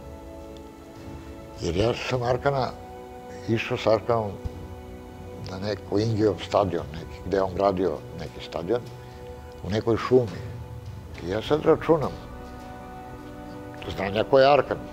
Jer ja sam Arkana, išao s Arkanom na neko Ingijov stadion, gde je on gradio neki stadion, u nekoj šumi. I ja sad računam, znanja ko je Arkan,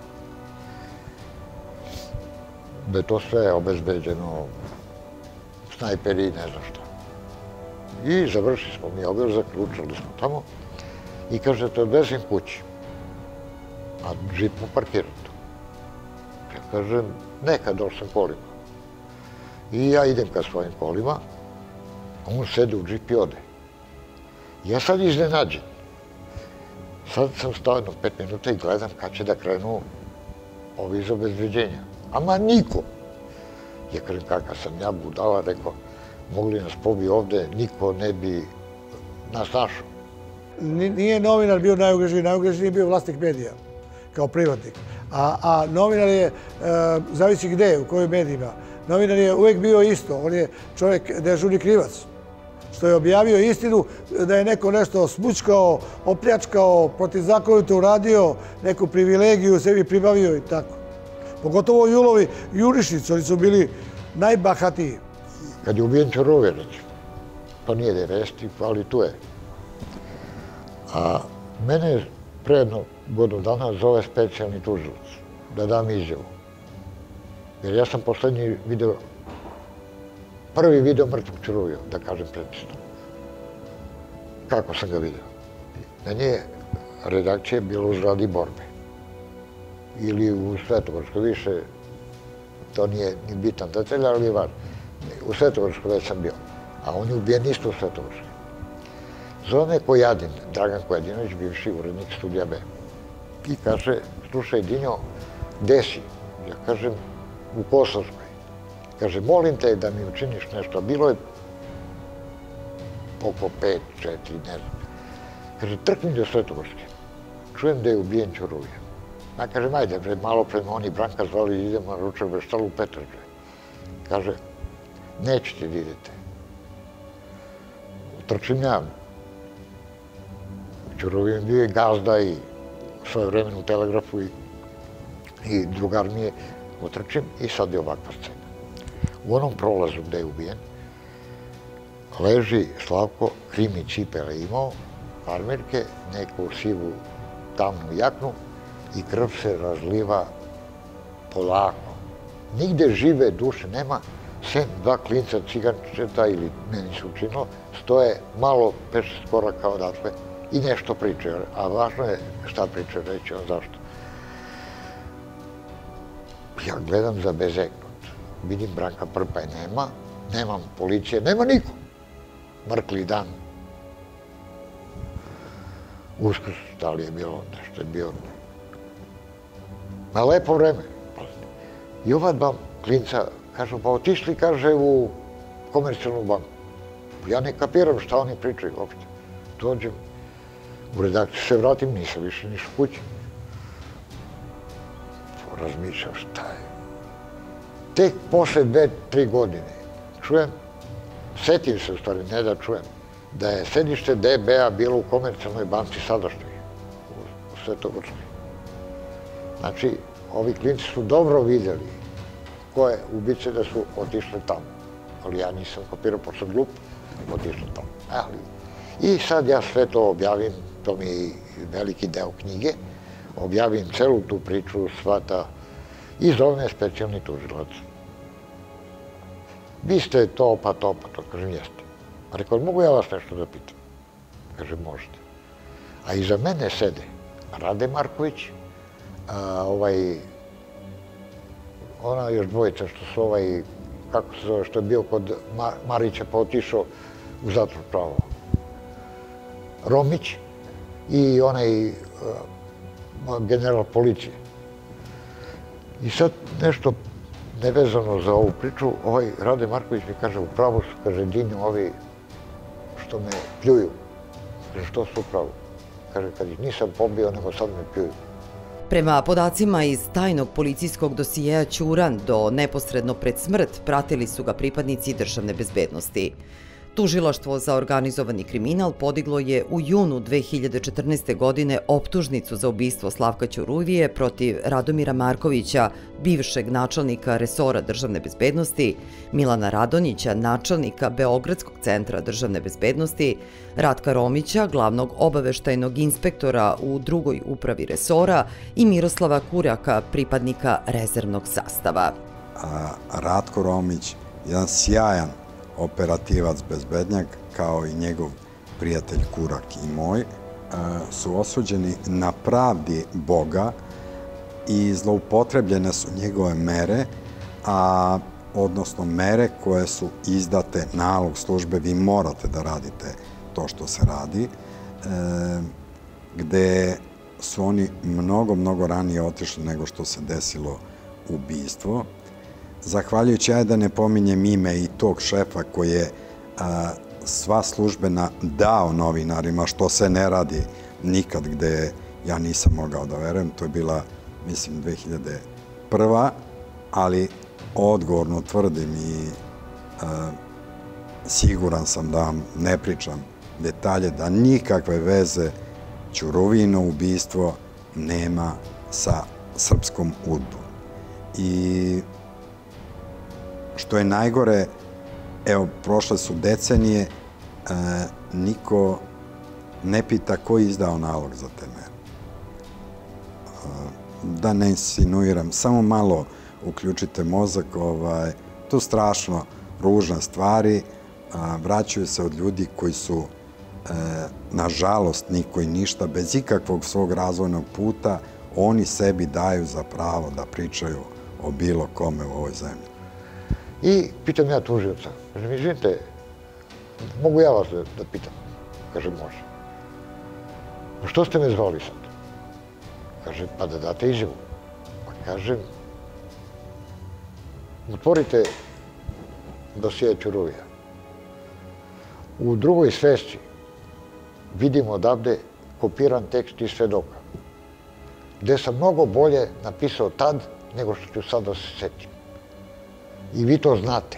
da je to sve obezbeđeno, snajperi i ne znam šta. I završili smo mi obilazak, ključali smo tamo i kaže, te odvezim kući, a džip mu parkiram tu. Ja kažem, neka, došao sam kolima. I ja idem ka svojim kolima, a on sede u džip i ode. Ja sad iznenađen. Sad sam stao jedno 5 minuta i gledam kad će da krenu ovi iz obezbeđenja. Ama niko. Ja kažem, kakav sam ja budala, rekao, mogli nas pobiti ovde, niko ne bi nas našao. Nije novinar bio najugroženiji, najugroženiji je bio vlasnik medija, kao privatnik. A novinar je, zavisi gde, u kojoj medijima, novinar je uvek bio isto, on je čovjek dežurni krivac, što je objavio istinu da je neko nešto smučkao, opljačkao, protivzakonito uradio, neku privilegiju sebi pribavio i tako. Pogotovo Julovi jurišnici, oni su bili najbahatiji. Kad je ubijen Ćurovjerac, to nije 90, ali tu je. A mene pre jedno godinu dana zove specijalni tužilac da dam izjavu. Jer ja sam poslednji video, prvi video mrtvog Ćurovija, da kažem precizno. Kako sam ga video? Meni je redakcija bila u zgradi Borbe. Ili u Svetogorskoj, više, to nije ni bitan detalj, ali je važno. U Svetogorskoj već sam bio, a on je ubijen isto u Svetogorskoj. Zove me Kojadin, Dragan Kojadinović, bivši urednik Studija B. I kaže, slušaj Dinjo, gde si? Ja kažem, u Kosovskoj. Kaže, molim te da mi učiniš nešto. Bilo je oko 5, 4, ne znam. Kaže, trkni do Svetogorske. Čujem da je ubijen Ćurovija. Ja kažem, ajde, malo pre me oni Branka zvali, idemo na ručak Beštalu u Petrovgrad. Kaže, nećete da idete. Utrčim ja. Ćurovija bio je gazda i svoje vremena u Telegrafu i drugar mi je. Utrčim i sad je ovakva scena. U onom prolazu gde je ubijen leži Slavko, krimi cipele imao, farmerke, neku sivu tamnu jaknu i krv se razliva polako. Nigde žive duše nema, sem dva klinca cigančeta ili meni se učinilo, stoje malo 5-6 koraka odatle i nešto pričaju. A važno je šta pričaju, reći on zašto. Ja gledam zabezegnut. Vidim Branka Prpaj nema, nemam policije, nema niko. Mrkli dan. Uskrs, da li je bilo nešto, je bio na lepo vreme. I ova dva klinca kažu, pa otišli, kaže, u Komercijalnu banku. Ja ne kapiram šta oni pričaju uopšte. Dođem u redakciju, se vratim, nisam više niš u kući. Razmišljam šta je. Tek posle 2-3 godine čujem, setim se u stvari, ne da čujem, da je sedište DBA bilo u Komercijalnoj banci sadašnjoj, u Svetogorskoj. Znači, ovi klinci su dobro videli koje ubice da su otišle tamo. Ali ja nisam kopirao, pošto sam glup, otišle tamo. I sad ja sve to objavim, to mi je veliki deo knjige, objavim celu tu priču, svata, i zove me specijalni tužilac. Vi ste to, pa to, pa to. Kažem, jeste. Rekao, mogu ja vas nešto da pitam? Kaže, možete. A iza mene sede Rade Marković, ona još dvojica što su kako se zove, što je bio kod Marića pa otišao u zatvor pravo. Romić i onaj general policije. I sad nešto nevezano za ovu priču, Rade Marković mi kaže, u pravu su, kaže, Dinjo, ovi što me pljuju. Kaže, što su u pravu? Kaže, kad ih nisam pobio, nego sad me pljuju. Prema podacima iz tajnog policijskog dosijeja Ćuran, do neposredno pred smrt pratili su ga pripadnici državne bezbednosti. Tužilaštvo za organizovani kriminal podiglo je u junu 2014. godine optužnicu za ubistvo Slavka Ćuruvije protiv Radomira Markovića, bivšeg načelnika resora državne bezbednosti, Milana Radonjića, načelnika Beogradskog centra državne bezbednosti, Ratka Romića, glavnog obaveštajnog inspektora u drugoj upravi resora i Miroslava Kurjaka, pripadnika rezervnog sastava. Ratko Romić, jedan sjajan operativac bezbednjak, kao i njegov prijatelj Kurak i moj, su osuđeni na pravdi Boga i zloupotrebljene su njegove mere, odnosno mere koje su izdate, nalog službe, vi morate da radite to što se radi, gde su oni mnogo ranije otišli nego što se desilo ubistvo. Zahvaljujući, da ne pominjem ime i tog šefa koji je sva službena dao novinarima, što se ne radi nikad, gde ja nisam mogao da verujem. To je bila, mislim, 2001. Ali odgovorno tvrdim i siguran sam da vam ne pričam detalje, da nikakve veze Ćuruvino ubistvo nema sa srpskom UDBom. I što je najgore, evo, prošle su decenije, niko ne pita ko je izdao nalog za te mere. Da ne insinuiram, samo malo uključite mozak, to strašno ružne stvari vraćaju se od ljudi koji su, nažalost, niko i ništa, bez ikakvog svog razvojnog puta, oni sebi daju za pravo da pričaju o bilo kome u ovoj zemlji. I pitam ja tužioca, kažem, izvinite, mogu ja vas da pitam? Kaže, može. Što ste me zvali sad? Kaže, pa da date izjavu. Pa kažem, otvorite dosije Ćuruvija. U drugoj svesci vidimo odavde kopiran tekst iz svedoka, gde sam mnogo bolje napisao tad nego što ću sad da se setim. I vi to znate.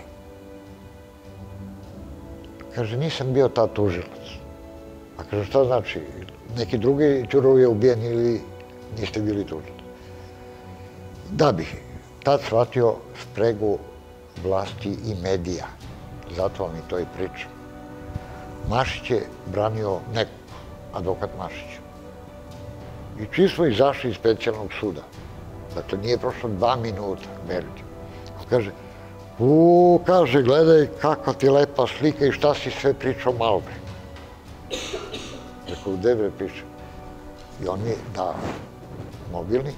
Kaže, nisam bio tad tužilac. A kaže, šta znači? Neki drugi Ćuruvije ubijen ili niste bili tužilac? Da bih tad shvatio spregu vlasti i medija. Zato vam i to i pričam. Mašić je branio nekog, advokat Mašić. I čim smo izašli iz specijalnog suda, dakle, nije prošlo 2 minuta, verujte. Kaže, kaže, gledaj kakva ti lepa slika i šta si sve pričao malo pre. Rekao, gde bre pričam? I on mi da mobilni.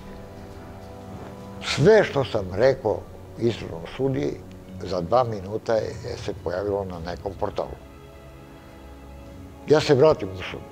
Sve što sam rekao istražnom sudiji, za 2 minuta je se pojavilo na nekom portalu. Ja se vratim u sud.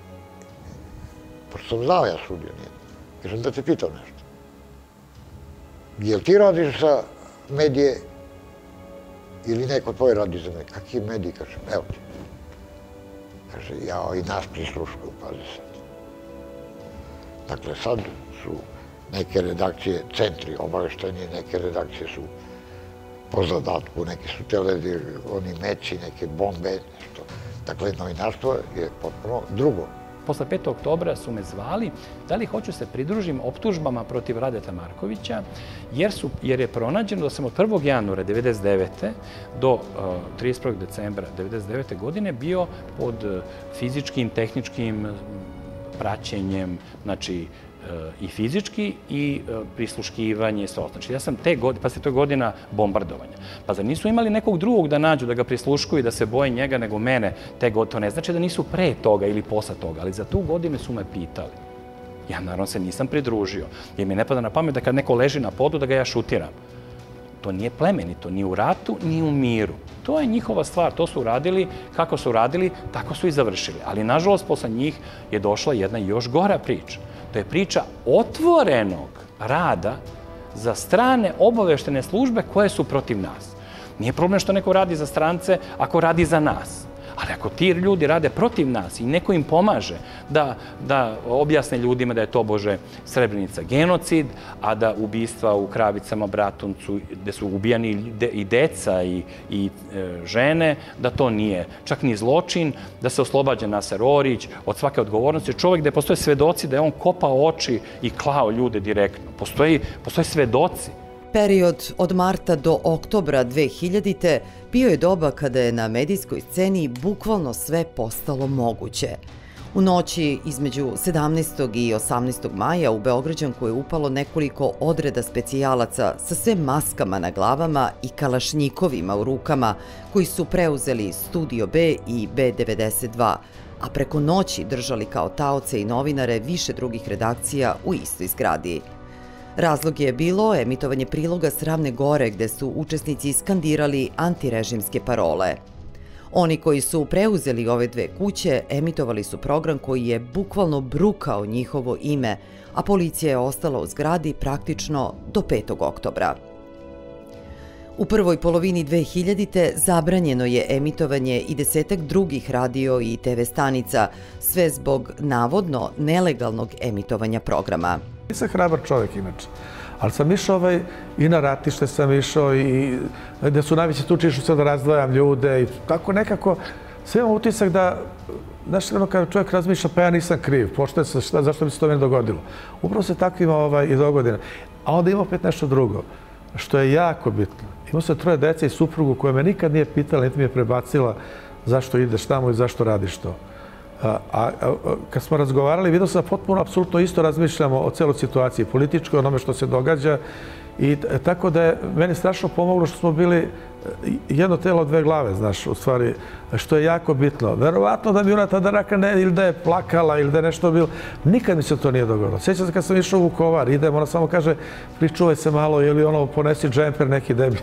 Pošto sam znao ja sudiju nijedno. Kažem da te pitam nešto. Jel ti radiš za medije ili neko tvoj radi za medije? Kakvi mediji? Kažem, evo ti. Kaže, ja i nas prisluškuju, pazi sad. Dakle, sad su neke redakcije, centri obavešteni, neke redakcije su po zadatku, neke su oni meci, neke bombe, nešto. Dakle, novinarstvo je potpuno drugo. Posle 5. oktobra su me zvali da li hoću se pridružim optužbama protiv Radeta Markovića, jer je pronađeno da sam od 1. januara 1999. do 31. decembra 1999. godine bio pod fizičkim, tehničkim praćenjem, znači i fizički i prisluškivanje i sve. Znači, ja sam te godine, pa se to je godina bombardovanja. Pa zar nisu imali nekog drugog da nađu, da ga prisluškuju i da se boje njega nego mene te godine? To ne znači da nisu pre toga ili posle toga, ali za tu godinu su me pitali. Ja naravno se nisam pridružio, jer mi ne pada na pamet da kad neko leži na podu da ga ja šutiram. To nije plemenito, ni u ratu, ni u miru. To je njihova stvar, to su uradili, kako su uradili, tako su i završili. Ali, nažalost, posle njih je došla jedna još gora priča. To je priča otvorenog rada za strane obaveštene službe koje su protiv nas. Nije problem što neko radi za strance ako radi za nas. Ali ako ti ljudi rade protiv nas i neko im pomaže da objasne ljudima da je to, Bože, Srebrenica genocid, a da ubistva u Kravicama, Bratuncu, gde su ubijani i deca i žene, da to nije čak ni zločin, da se oslobađa Naser Orić od svake odgovornosti. Čovjek gde postoje svedoci da je on kopao oči i klao ljude direktno. Postoje svedoci. Period od marta do oktobra 2000. bio je doba kada je na medijskoj sceni bukvalno sve postalo moguće. U noći između 17. i 18. maja u Beograđanku je upalo nekoliko odreda specijalaca sa sve maskama na glavama i kalašnjikovima u rukama koji su preuzeli Studio B i B92, a preko noći držali kao taoce i novinare više drugih redakcija u istoj zgradi. Razlog je bilo emitovanje priloga s Ravne gore gde su učesnici skandirali antirežimske parole. Oni koji su preuzeli ove dve kuće emitovali su program koji je bukvalno brukao njihovo ime, a policija je ostala u zgradi praktično do 5. oktobra. U prvoj polovini 2000. zabranjeno je emitovanje i 10 drugih radio i TV stanica, sve zbog navodno nelegalnog emitovanja programa. Nisam hrabar čovjek inače, ali sam išao i na ratište sam išao i gde su najveći tuče išao sve da razdvajam ljude i tako nekako sve imam utisak da, znaš, kada čovjek razmišlja pa ja nisam kriv, pošto se zašto bi se to meni dogodilo. Upravo se tako ima i dogodina. A onda ima opet nešto drugo, što je jako bitno. Imao sam 3 dece i suprugu koja me nikad nije pitala, niti mi je prebacila zašto ideš tamo i zašto radiš to. A kad smo razgovarali, vidio sam da potpuno, apsolutno isto razmišljamo o celoj situaciji, političkoj, onome što se događa. I tako da je meni strašno pomoglo što smo bili jedno telo, 2 glave, znaš, u stvari, što je jako bitno. Verovatno da mi ona tada rekla ili da je plakala ili da je nešto bilo. Nikad mi se to nije dogodilo. Sjećam se kad sam išao u Vukovar, idem, ona samo kaže, pričuvaj se malo ili ono, ponesi džemper neki debi.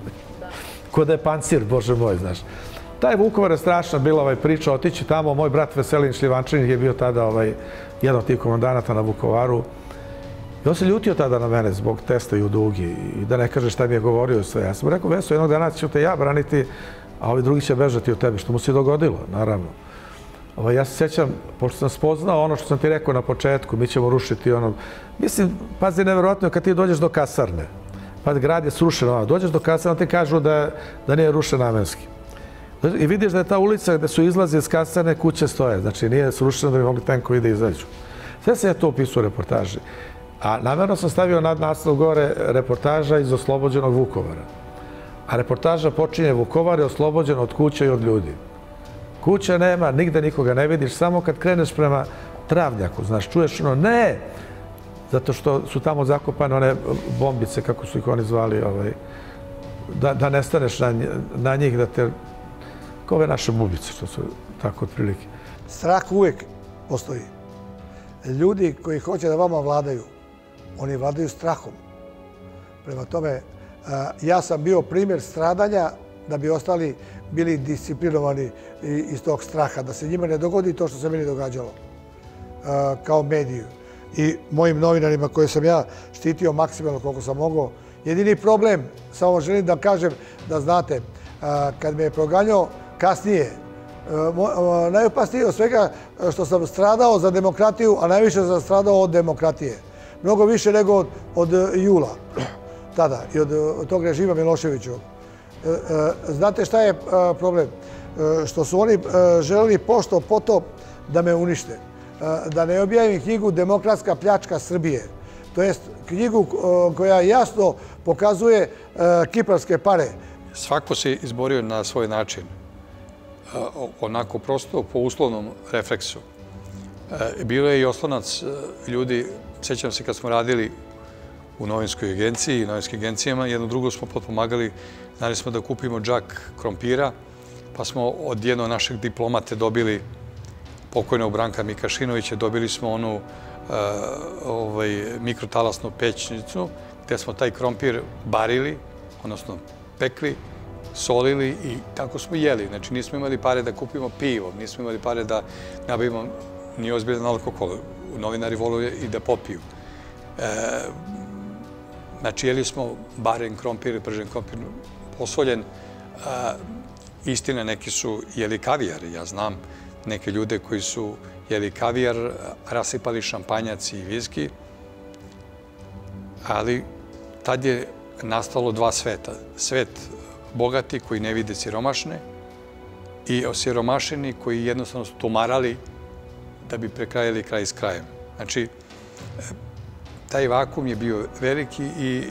Ko da je pancir, Bože moj, znaš. Taj Vukovar je strašna bila priča, otići tamo. Moj brat Veselin Šljivančanin je bio tada jedan od tih komandanata na Vukovaru. I on se ljutio tada na mene zbog testa i u dugi i da ne kaže šta mi je govorio sve. Ja sam rekao, Veso, jednog dana ću te ja braniti, a ovi drugi će bežati od tebe, što mu se dogodilo, naravno. Ja se sjećam, pošto sam spoznao ono što sam ti rekao na početku, mi ćemo rušiti ono... Mislim, pazi, nevjerojatno kad ti dođeš do kasarne, pa grad je srušen, dođeš do kasarne, ti kažu da nije rušen namenski. I vidiš da je ta ulica gde su izlazi iz kasarne, kuće stoje. Znači, nije srušeno da bi mogli tenkovi da izađu. Sve se je to upisao u reportaži. A namjerno sam stavio nad naslov gore reportaža iz oslobođenog Vukovara. A reportaža počinje Vukovar je oslobođen od kuće i od ljudi. Kuće nema, nigde nikoga ne vidiš, samo kad kreneš prema Travnjaku, znaš, čuješ ono, ne! Zato što su tamo zakopane one bombice, kako su ih oni zvali, da ne staneš na njih, da te... Kao ove naše bubice, što su tako otprilike. Strah uvijek postoji. Ljudi koji hoće da vama vladaju, oni vladaju strahom. Prema tome, ja sam bio primjer stradanja da bi ostali bili disciplinovani iz tog straha, da se njima ne dogodi to što se meni događalo kao mediju. I mojim novinarima koje sam ja štitio maksimalno koliko sam mogao. Jedini problem, samo želim da kažem da znate, kad me je proganjao kasnije, najopasnije od svega što sam stradao za demokratiju, a najviše sam stradao od demokratije. Mnogo više nego od Jula, tada, i od tog režima Miloševićevog. Znate šta je problem? Što su oni želeli pošto poto da me unište. Da ne objavim knjigu Demokratska pljačka Srbije. To jest knjigu koja jasno pokazuje kiparske pare. Svako se izborio na svoj način. Onako prosto po uslovnom refleksu. Bilo je i oslonac ljudi, sjećam se kad smo radili u novinskoj agenciji i novinskim agencijama, jedno drugo smo potpomagali, znali smo da kupimo džak krompira, pa smo od jednog našeg diplomate dobili pokojnog Branka Mikašinovića, dobili smo onu mikrotalasnu pećnicu, gde smo taj krompir barili, odnosno pekli, solili i tako smo jeli. Znači, nismo imali pare da kupimo pivo, nismo imali pare da nabavimo ni ozbiljan alkohol. Novinari vole i da popiju. Znači, jeli smo baren krompir, pržen krompir, posoljen. Istina, neki su jeli kavijar. Ja znam neke ljude koji su jeli kavijar, rasipali šampanjac i viski, ali tad je nastalo dva sveta. Svet bogati koji ne vide siromašne i osiromašeni koji jednostavno su tumarali da bi prekrajali kraj s krajem. Znači, taj vakum je bio veliki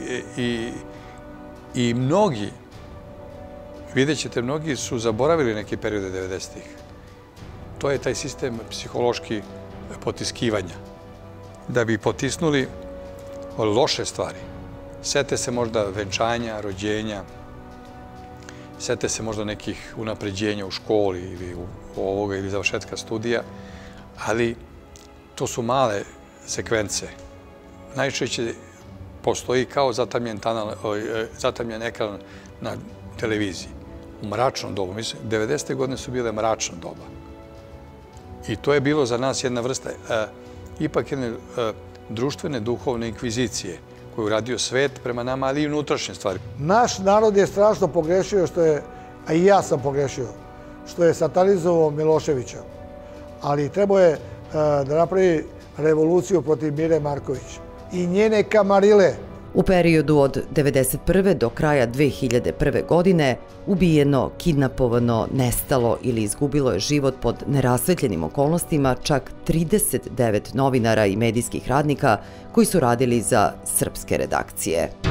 i mnogi, vidjet ćete, mnogi su zaboravili neke periode 90-ih. To je taj sistem psihološki potiskivanja. Da bi potisnuli loše stvari. Sete se možda venčanja, rođenja, sete se možda nekih unapređenja u školi ili ovoga ili završetka studija, ali to su male sekvence. Najčešće postoji kao zatamljen ekran na televiziji. U mračnom dobu. Mislim, 90. godine su bile mračno doba. I to je bilo za nas jedna vrsta ipak jedne društvene duhovne inkvizicije koju je uradio svet prema nama, ali i unutrašnje stvari. Naš narod je strašno pogrešio, a i ja sam pogrešio, što je satanizovao Miloševića. Ali trebao je da napravi revoluciju protiv Mire Marković i njene kamarile. U periodu od 1991. do kraja 2001. godine ubijeno, kidnapovano, nestalo ili izgubilo je život pod nerasvetljenim okolnostima čak 39 novinara i medijskih radnika koji su radili za srpske redakcije.